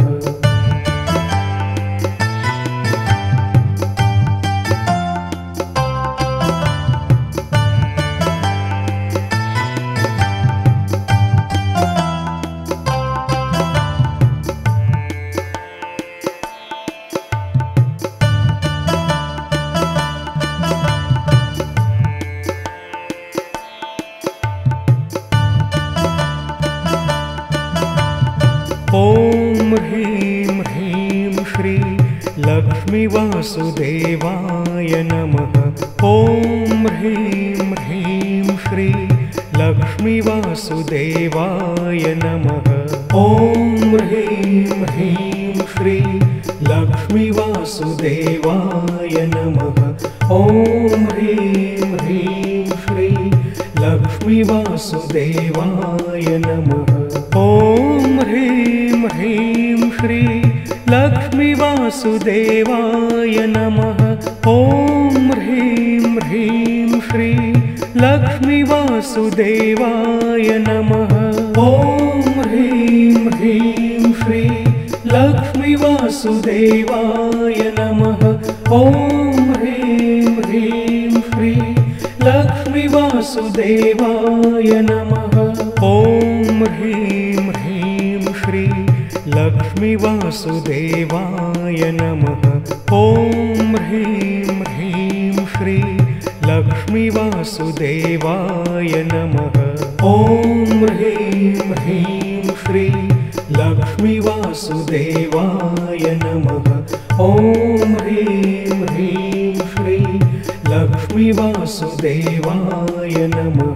ॐ ह्रीं ह्रीं श्री लक्ष्मी वासुदेवाय नमः। ॐ ह्रीं ह्रीं श्री लक्ष्मी वासुदेवाय नमः। ॐ ह्रीं ह्रीं श्री लक्ष्मी वासुदेवाय नमः। ॐ ह्रीं ह्रीं श्री लक्ष्मी वासुदेवाय नमः। ॐ ह्रीं ह्रीं श्री लक्ष्मी वासुदेवाय नमः। ॐ ह्रीं ह्रीं श्री लक्ष्मी वासुदेवाय नमः। ॐ ह्रीं ह्रीं श्री लक्ष्मी वासुदेवाय नमः। ॐ ह्रीं ह्रीं श्री लक्ष्मी वासुदेवाय नमः। ॐ ह्रीं ह्रीं श्री लक्ष्मी वासुदेवाय नमः। ॐ ह्रीं ह्रीं श्री लक्ष्मी वासुदेवाय नमः। ॐ ह्रीं ह्रीं श्री लक्ष्मी वासुदेवाय नमः। ॐ ह्रीं ह्रीं श्री लक्ष्मी वासुदेवाय नमः।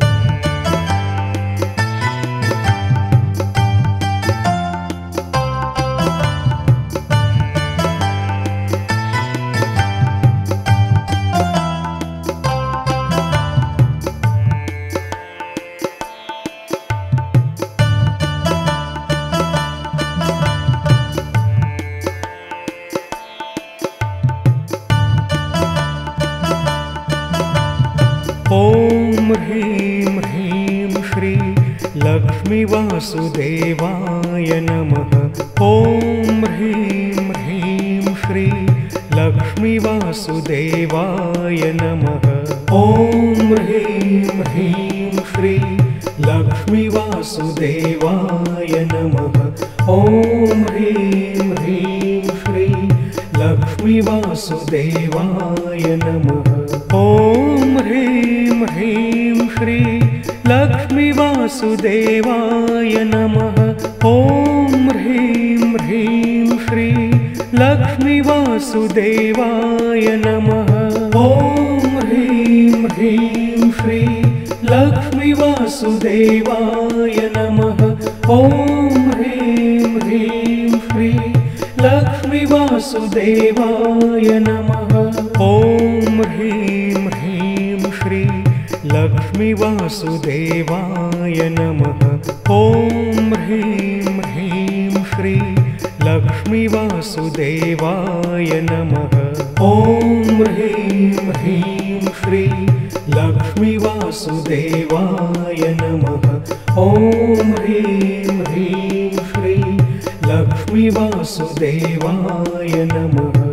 ॐ ह्रीं ह्रीं श्री लक्ष्मी वासुदेवाय नमः। ॐ ह्रीं ह्रीं श्री लक्ष्मी वासुदेवाय नमः। ॐ ह्रीं ह्रीं श्री लक्ष्मी वासुदेवाय नमः। ॐ ह्रीं ह्रीं श्री लक्ष्मी वासुदेवाय नमः। ॐ ह्रीं ह्रीं श्री लक्ष्मी वासुदेवाय नमः। ॐ ह्रीं ह्रीं श्री लक्ष्मी वासुदेवाय नमः। ॐ ह्रीं ह्रीं श्री लक्ष्मी वासुदेवाय नमः। ॐ ह्रीं ह्रीं श्री लक्ष्मी वासुदेवाय नमः। ॐ ह्रीं ह्रीं श्री लक्ष्मी वासुदेवाय नमः। ॐ ह्रीं ह्रीं श्री लक्ष्मी वासुदेवाय नमः। ॐ ह्रीं ह्रीं श्री लक्ष्मी वासुदेवाय नमः। ॐ ह्रीं ह्रीं श्री लक्ष्मी वासुदेवाय नमः।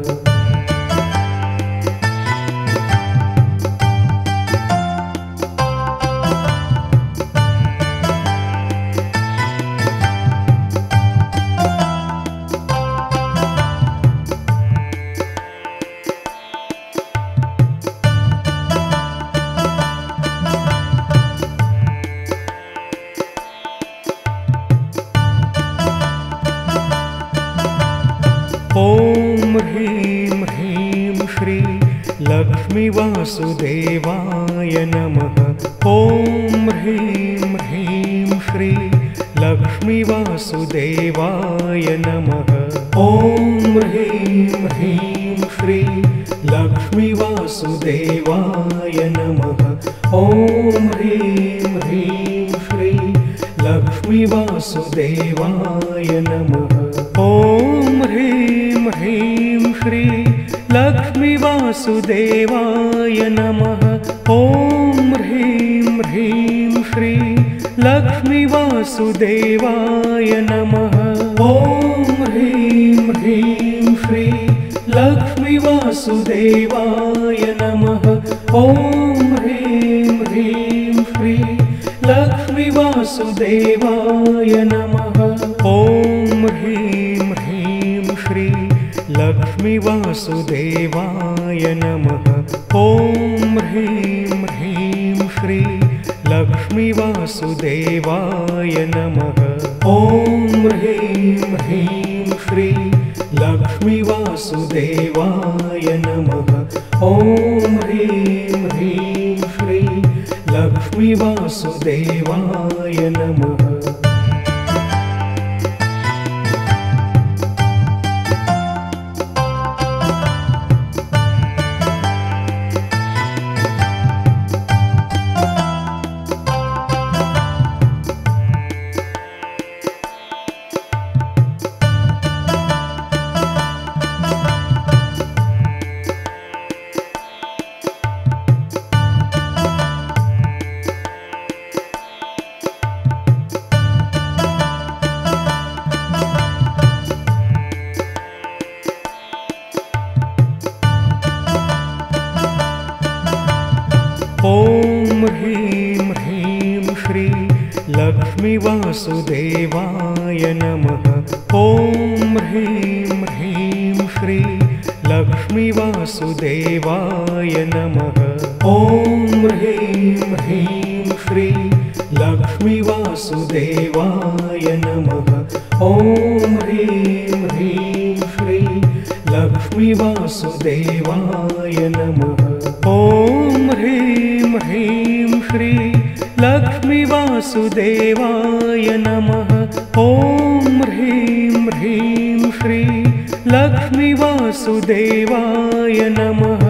ह्रीं ह्रीं श्री लक्ष्मी वासुदेवाय नमः। ॐ ह्रीं ह्रीं श्री लक्ष्मी वासुदेवाय नमः। ॐ ह्रीं ह्रीं श्री लक्ष्मी वासुदेवाय नमः। ॐ ह्रीं ह्रीं श्री लक्ष्मी वासुदेवाय नमः। ॐ ह्रीं ह्रीं श्री लक्ष्मी वासुदेवाय नमः। ॐ ह्रीं ह्रीं श्री लक्ष्मी वासुदेवाय नमः। ॐ ह्रीं ह्रीं श्री लक्ष्मी वासुदेवाय नमः। ॐ ह्रीं ह्रीं श्री लक्ष्मी वासुदेवाय नमः। ॐ ह्रीं ह्रीं श्री लक्ष्मी वासुदेवाय नमः। ॐ ह्रीं ह्रीं श्री लक्ष्मी वासुदेवाय नमः। ॐ ह्रीं ह्रीं श्री लक्ष्मी वासुदेवाय नमः। ॐ ह्रीं ह्रीं श्री लक्ष्मी वासुदेवाय नमः। ॐ ह्रीं ह्रीं श्री लक्ष्मी वासुदेवाय नमः। ॐ ह्रीं ह्रीं श्री लक्ष्मी वासुदेवाय नमः। ॐ ह्रीं ह्रीं श्री लक्ष्मी वासुदेवाय नमः। ॐ ह्रीं ह्रीं श्री लक्ष्मी वासुदेवाय नमः। ॐ ह्रीं ह्रीं श्री लक्ष्मी वासुदेवाय नमः। ॐ ह्रीं ह्रीं श्री लक्ष्मी वासुदेवाय नमः।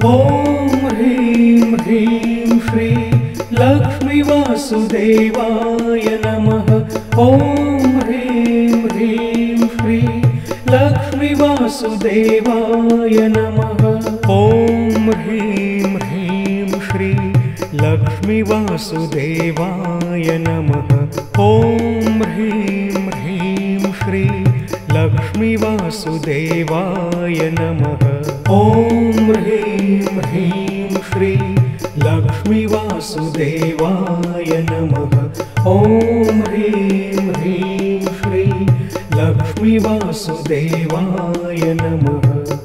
ॐ ह्रीं ह्रीं श्री लक्ष्मी वासुदेवाय नमः। ॐ ह्रीं ह्रीं श्री लक्ष्मी वासुदेवाय नमः। ॐ ह्रीं ह्रीं श्री लक्ष्मी वासुदेवाय नमः। ॐ ह्रीं ह्रीं श्री लक्ष्मी वासुदेवाय नमः। ॐ ह्रीं ह्रीं श्री लक्ष्मी वासुदेवाय नमः। ॐ ह्रीं ह्रीं श्री लक्ष्मी वासुदेवाय नमः।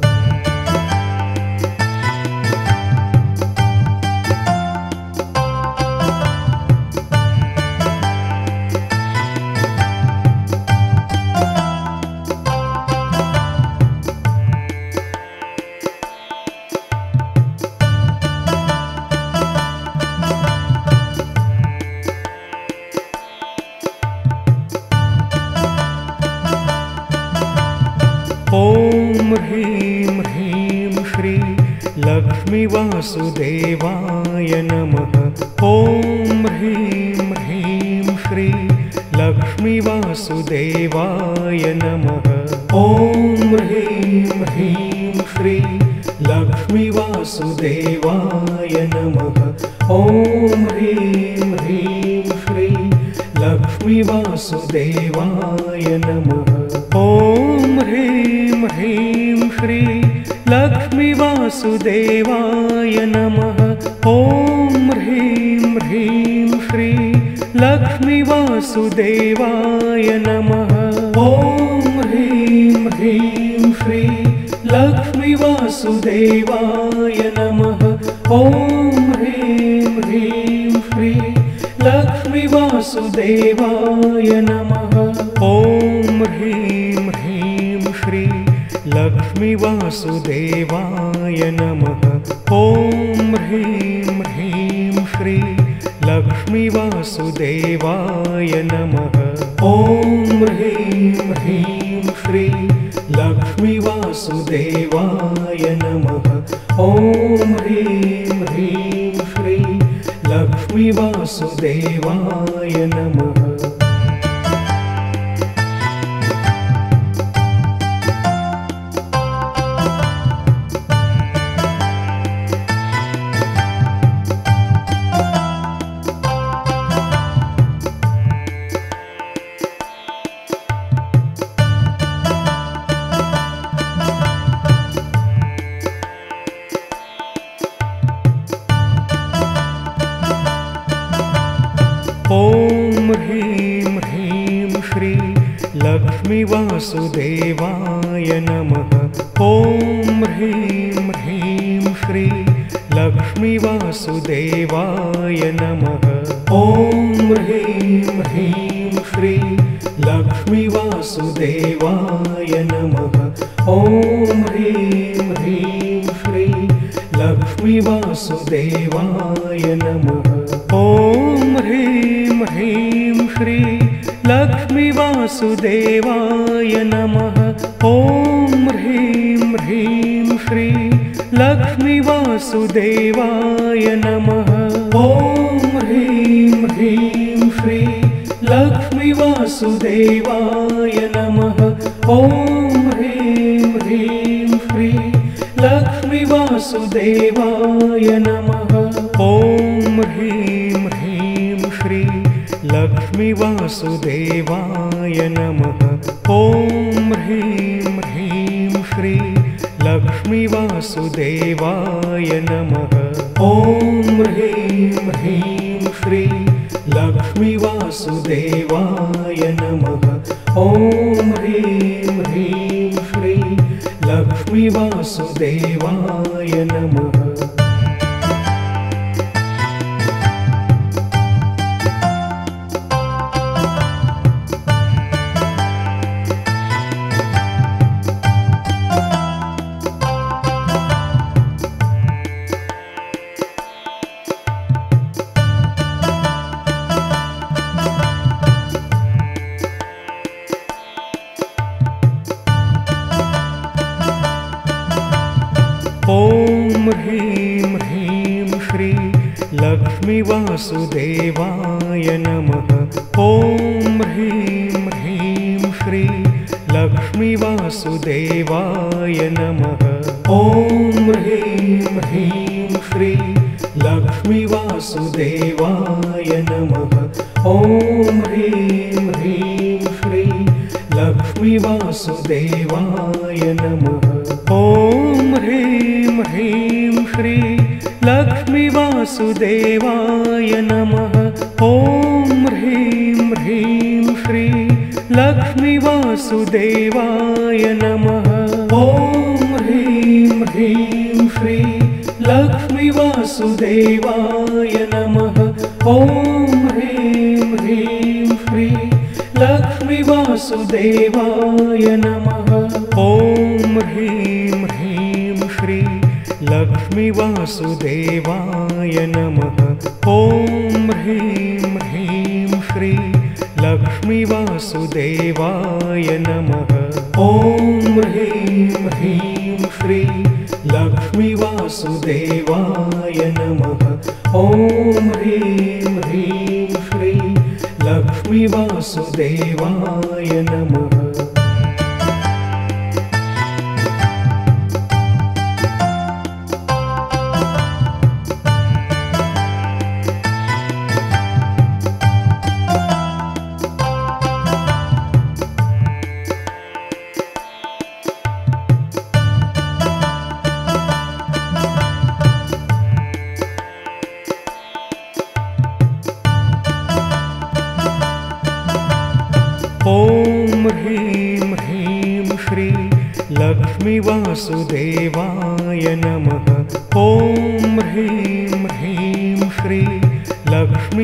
ॐ ह्रीं ह्रीं श्री लक्ष्मी वासुदेवाय नमः। ॐ ह्रीं ह्रीं श्री लक्ष्मी वासुदेवाय नमः। ॐ ह्रीं ह्रीं श्री लक्ष्मी वासुदेवाय नमः। ॐ ह्रीं ह्रीं श्री लक्ष्मी वासुदेवाय नमः। ॐ ह्रीं ह्रीं श्री लक्ष्मी वासुदेवाय नमः। ॐ ह्रीं ह्रीं श्री लक्ष्मी वासुदेवाय नमः। ॐ ह्रीं ह्रीं श्री लक्ष्मी वासुदेवाय नमः। ॐ ह्रीं ह्रीं श्री लक्ष्मी वासुदेवाय नमः। ॐ ह्रीं ह्रीं श्री लक्ष्मी वासुदेवाय नमः। ॐ ह्रीं ह्रीं श्री लक्ष्मी वासुदेवाय नमः। ॐ ह्रीं ह्रीं श्री लक्ष्मी वासुदेवाय नमः। ॐ ह्रीं ह्रीं श्री लक्ष्मी वासुदेवाय नमः। ॐ ह्रीं ह्रीं श्री लक्ष्मी वासुदेवाय नमः। ॐ ह्रीं ह्रीं श्री लक्ष्मी वासुदेवाय नमः। ॐ ह्रीं ह्रीं श्री लक्ष्मी वासुदेवाय नमः। ॐ ह्रीं ह्रीं श्री लक्ष्मी वासुदेवाय नमः। ॐ ह्रीं ह्रीं श्री लक्ष्मी वासुदेवाय नमः। ॐ ह्रीं ह्रीं श्री लक्ष्मी वासुदेवाय नमः। ॐ ह्रीं ह्रीं श्री लक्ष्मी वासुदेवाय नमः। ॐ ह्रीं ह्रीं श्री लक्ष्मी वासुदेवाय नमः। ॐ ह्रीं ह्रीं श्री लक्ष्मी वासुदेवाय नमः। ॐ ह्रीं ह्रीं श्री लक्ष्मी वासुदेवाय नमः। ॐ ह्रीं ह्रीं श्री लक्ष्मी वासुदेवाय नमः। ॐ ह्रीं ह्रीं श्री लक्ष्मी वासुदेवाय नमः। ॐ ह्रीं ह्रीं श्री लक्ष्मी वासुदेवाय नमः। ॐ ह्रीं ह्रीं श्री लक्ष्मी वासुदेवाय नमः। ॐ ह्रीं ह्रीं श्री लक्ष्मी वासुदेवाय नमः। ॐ ह्रीं ह्रीं श्री लक्ष्मी वासुदेवाय नमः। ॐ ह्रीं ह्रीं श्री लक्ष्मी वासुदेवाय नमः। ॐ ह्रीं ह्रीं श्री लक्ष्मी वासुदेवाय नमः। ॐ ह्रीं ह्रीं श्री लक्ष्मी वासुदेवाय नमः। ॐ ह्रीं ह्रीं श्री लक्ष्मी वासुदेवाय नमः। ॐ ह्रीं ह्रीं श्री लक्ष्मी वासुदेवाय नमः। ॐ ह्रीं ह्रीं श्री लक्ष्मी वासुदेवाय नमः। ॐ ह्रीं ह्रीं श्री लक्ष्मी वासुदेवाय नमः। ॐ ह्रीं ह्रीं श्री लक्ष्मी वासुदेवाय नमः। ॐ ह्रीं ह्रीं श्री लक्ष्मी वासुदेवाय नमः। ॐ ह्रीं ह्रीं श्री लक्ष्मी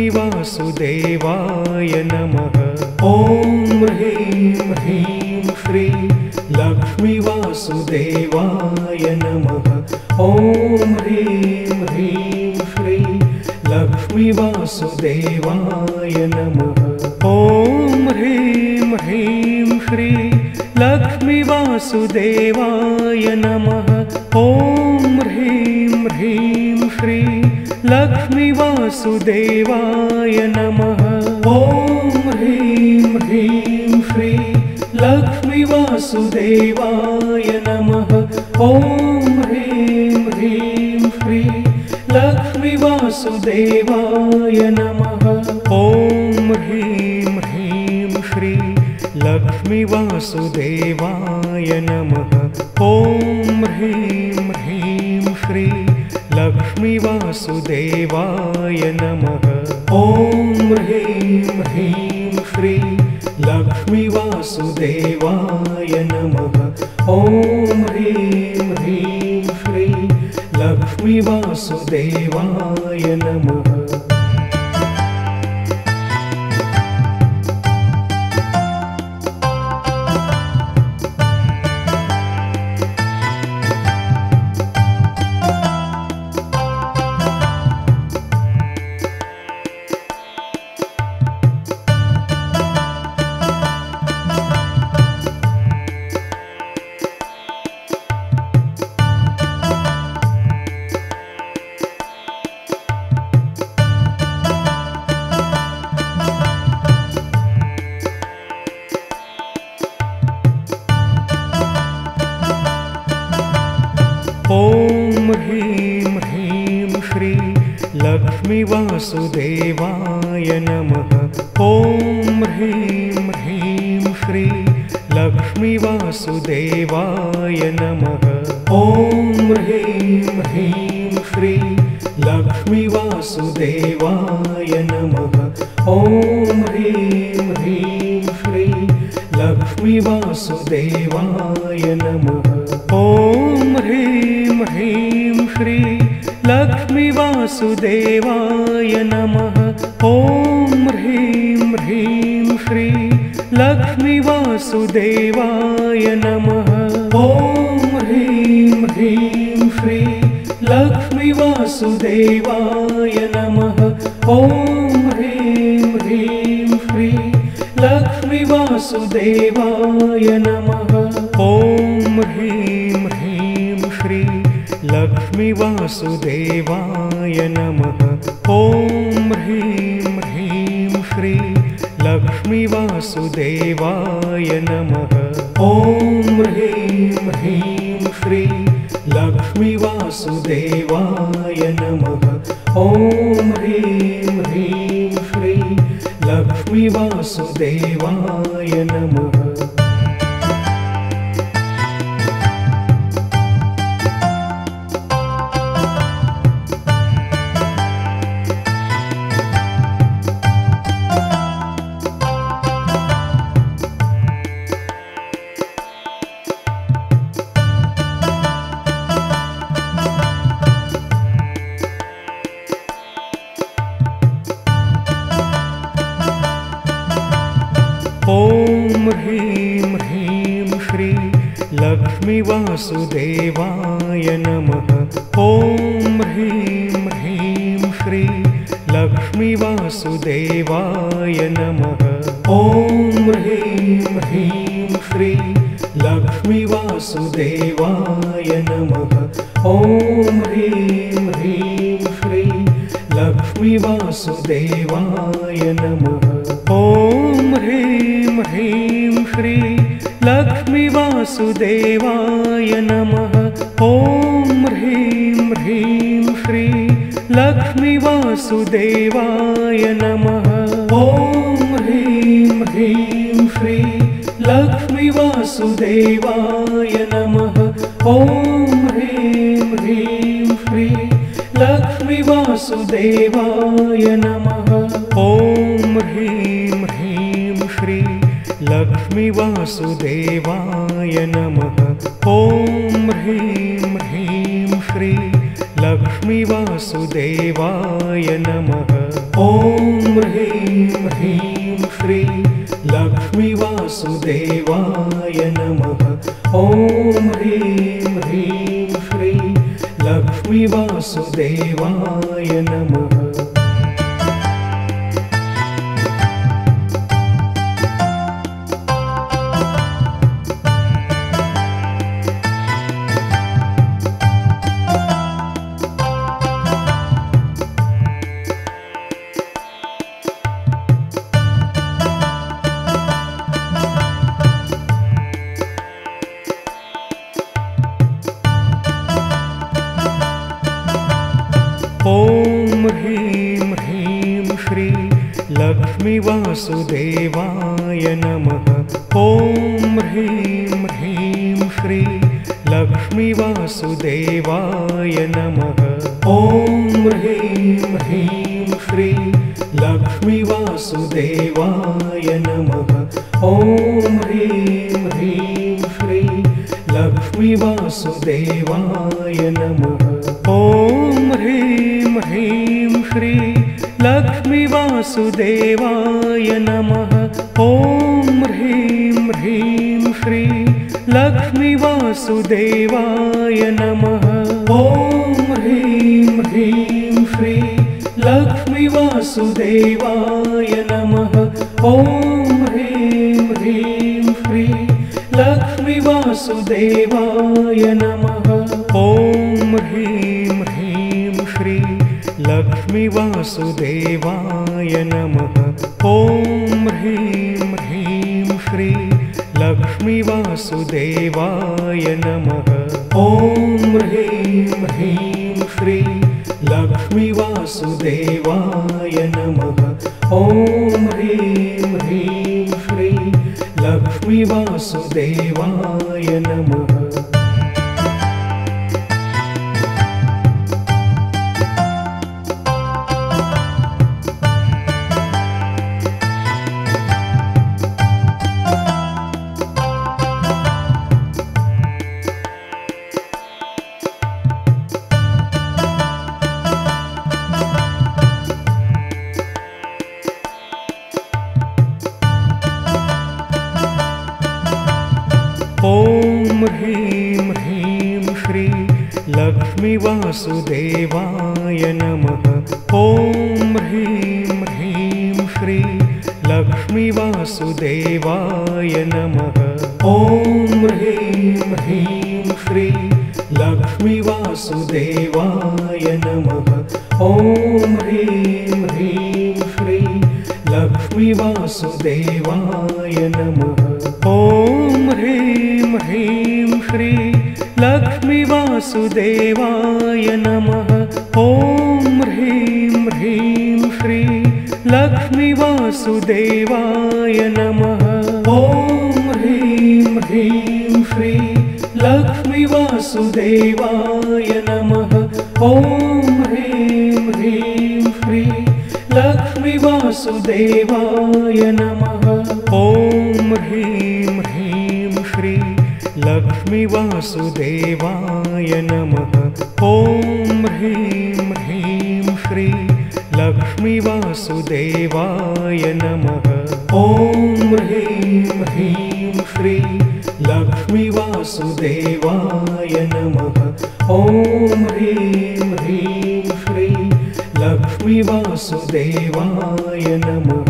वासुदेवाय नमः। ॐ ह्रीं ह्रीं श्री लक्ष्मी वासुदेवाय नमः। ॐ ह्रीं ह्रीं श्री लक्ष्मी वासुदेवाय नमः। ॐ ह्रीं ह्रीं श्री लक्ष्मी वासुदेवाय नमः। ॐ ह्रीं ह्रीं श्री लक्ष्मी वासुदेवाय नमः। ॐ ह्रीं ह्रीं श्री लक्ष्मी वासुदेवाय नमः। ॐ ह्रीं ह्रीं श्री लक्ष्मी वासुदेवाय नमः। ॐ ह्रीं ह्रीं श्री लक्ष्मी वासुदेवाय नमः। ॐ ह्रीं ह्रीं श्री लक्ष्मी वासुदेवाय नमः। ॐ ह्रीं ह्रीं श्री लक्ष्मी वासुदेवाय नमः। ॐ ह्रीं ह्रीं श्री लक्ष्मी वासुदेवाय नमः। ॐ ह्रीं ह्रीं श्री लक्ष्मी वासुदेवाय नमः। ॐ ह्रीं ह्रीं श्री लक्ष्मी वासुदेवाय नमः। ॐ ह्रीं ह्रीं श्री लक्ष्मी वासुदेवाय नमः। ॐ ह्रीं ह्रीं श्री लक्ष्मी वासुदेवाय नमः। ॐ ह्रीं ह्रीं श्री लक्ष्मी वासुदेवाय नमः। ॐ ह्रीं ह्रीं श्री लक्ष्मी वासुदेवाय नमः। ॐ ह्रीं ह्रीं श्री लक्ष्मी वासुदेवाय नमः। ॐ ह्रीं ह्रीं श्री लक्ष्मी वासुदेवाय नमः। ॐ ह्रीं ह्रीं श्री लक्ष्मी वासुदेवाय नमः। ॐ ह्रीं ह्रीं श्री लक्ष्मी वासुदेवाय नमः। ॐ ह्रीं ह्रीं श्री लक्ष्मी वासुदेवाय नमः। ॐ ह्रीं ह्रीं श्री लक्ष्मी वासुदेवाय नमः। ॐ ह्रीं ह्रीं श्री लक्ष्मी वासुदेवाय नमः। ॐ ह्रीं ह्रीं श्री लक्ष्मी वासुदेवाय नमः। ॐ ह्रीं ह्रीं श्री लक्ष्मी वासुदेवाय नमः। ॐ ह्रीं ह्रीं श्री लक्ष्मी वासुदेवाय नमः। ॐ ह्रीं ह्रीं श्री लक्ष्मी वासुदेवाय नमः। ॐ ह्रीं ह्रीं श्री लक्ष्मी वासुदेवाय नमः। ॐ ह्रीं ह्रीं श्री लक्ष्मी वासुदेवाय नमः। ॐ ह्रीं ह्रीं श्री लक्ष्मी वासुदेवाय नमः। ॐ ह्रीं ह्रीं श्री लक्ष्मी वासुदेवाय नमः। ॐ ह्रीं ह्रीं श्री लक्ष्मी वासुदेवाय नमः। ॐ ह्रीं ह्रीं श्री लक्ष्मी वासुदेवाय नमः। ॐ ह्रीं ह्रीं श्री लक्ष्मी वासुदेवाय नमः। ॐ ह्रीं ह्रीं श्री लक्ष्मी वासुदेवाय नमः। ॐ ह्रीं ह्रीं श्री लक्ष्मी वासुदेवाय नमः। ॐ ह्रीं ह्रीं श्री लक्ष्मी वासुदेवाय नमः। ॐ ह्रीं ह्रीं श्री लक्ष्मी वासुदेवाय नमः। ॐ ह्रीं ह्रीं श्री लक्ष्मी वासुदेवाय नमः। ॐ ह्रीं ह्रीं श्री लक्ष्मी वासुदेवाय नमः। ॐ ह्रीं ह्रीं श्री लक्ष्मी वासुदेवाय नमः। ॐ ह्रीं ह्रीं श्री लक्ष्मी वासुदेवाय नमः। ॐ ह्रीं ह्रीं श्री लक्ष्मी वासुदेवाय नमः। ॐ ह्रीं ह्रीं श्री लक्ष्मी वासुदेवाय नमः। ॐ ह्रीं ह्रीं श्री लक्ष्मी वासुदेवाय नमः। ॐ ह्रीं ह्रीं श्री लक्ष्मी वासुदेवाय नमः। ॐ ह्रीं ह्रीं श्री लक्ष्मी वासुदेवाय नमः। ॐ ह्रीं ह्रीं श्री लक्ष्मी वासुदेवाय नमः। ॐ ह्रीं ह्रीं श्री लक्ष्मी वासुदेवाय नमः। ॐ ह्रीं ह्रीं श्री लक्ष्मी वासुदेवाय नमः। ॐ ह्रीं ह्रीं श्री लक्ष्मी वासुदेवाय नमः। ॐ ह्रीं ह्रीं श्री लक्ष्मी वासुदेवाय नमः। ॐ ह्रीं ह्रीं श्री लक्ष्मी वासुदेवाय नमः। ॐ ह्रीं ह्रीं श्री लक्ष्मी वासुदेवाय नमः। ॐ ह्रीं ह्रीं श्री लक्ष्मी वासुदेवाय नमः। ॐ ह्रीं ह्रीं श्री लक्ष्मी वासुदेवाय नमः। ॐ ह्रीं ह्रीं श्री लक्ष्मी वासुदेवाय नमः। ॐ ह्रीं ह्रीं श्री लक्ष्मी वासुदेवाय नमः।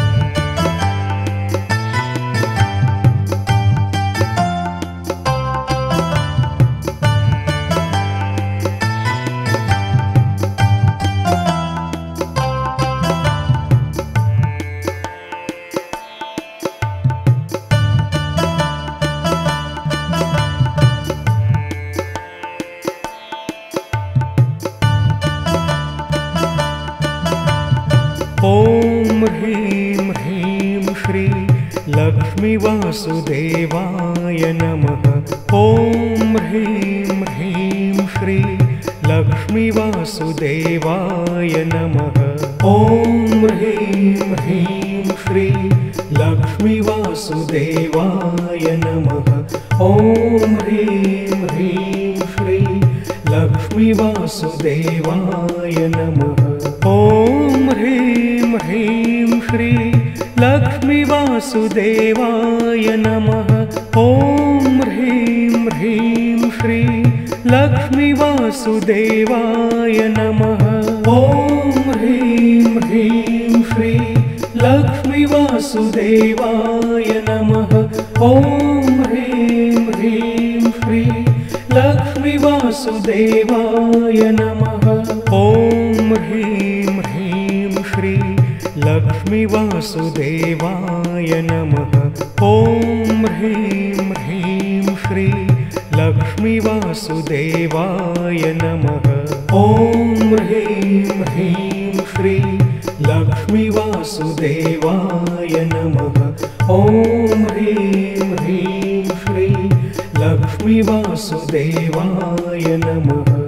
ॐ ह्रीं ह्रीं श्री लक्ष्मी वासुदेवाय नमः। ॐ ह्रीं ह्रीं श्री लक्ष्मी वासुदेवाय नमः। ॐ ह्रीं ह्रीं श्री लक्ष्मी वासुदेवाय नमः। ॐ ह्रीं ह्रीं श्री लक्ष्मी वासुदेवाय नमः। ॐ ह्रीं ह्रीं श्री लक्ष्मी वासुदेवाय नमः। ॐ ह्रीं लक्ष्मी वासुदेवाय नमः। ॐ ह्रीं ह्रीं श्री लक्ष्मी वासुदेवाय नमः। ॐ ह्रीं ह्रीं श्री लक्ष्मी वासुदेवाय नमः। ॐ ह्रीं ह्रीं श्री लक्ष्मी वासुदेवाय नमः। ॐ ह्रीं ह्रीं श्री लक्ष्मी वासुदेवाय नमः। ॐ ह्रीं ह्रीं श्री लक्ष्मी वासुदेवाय नमः। ॐ ह्रीं ह्रीं श्री लक्ष्मी वासुदेवाय नमः।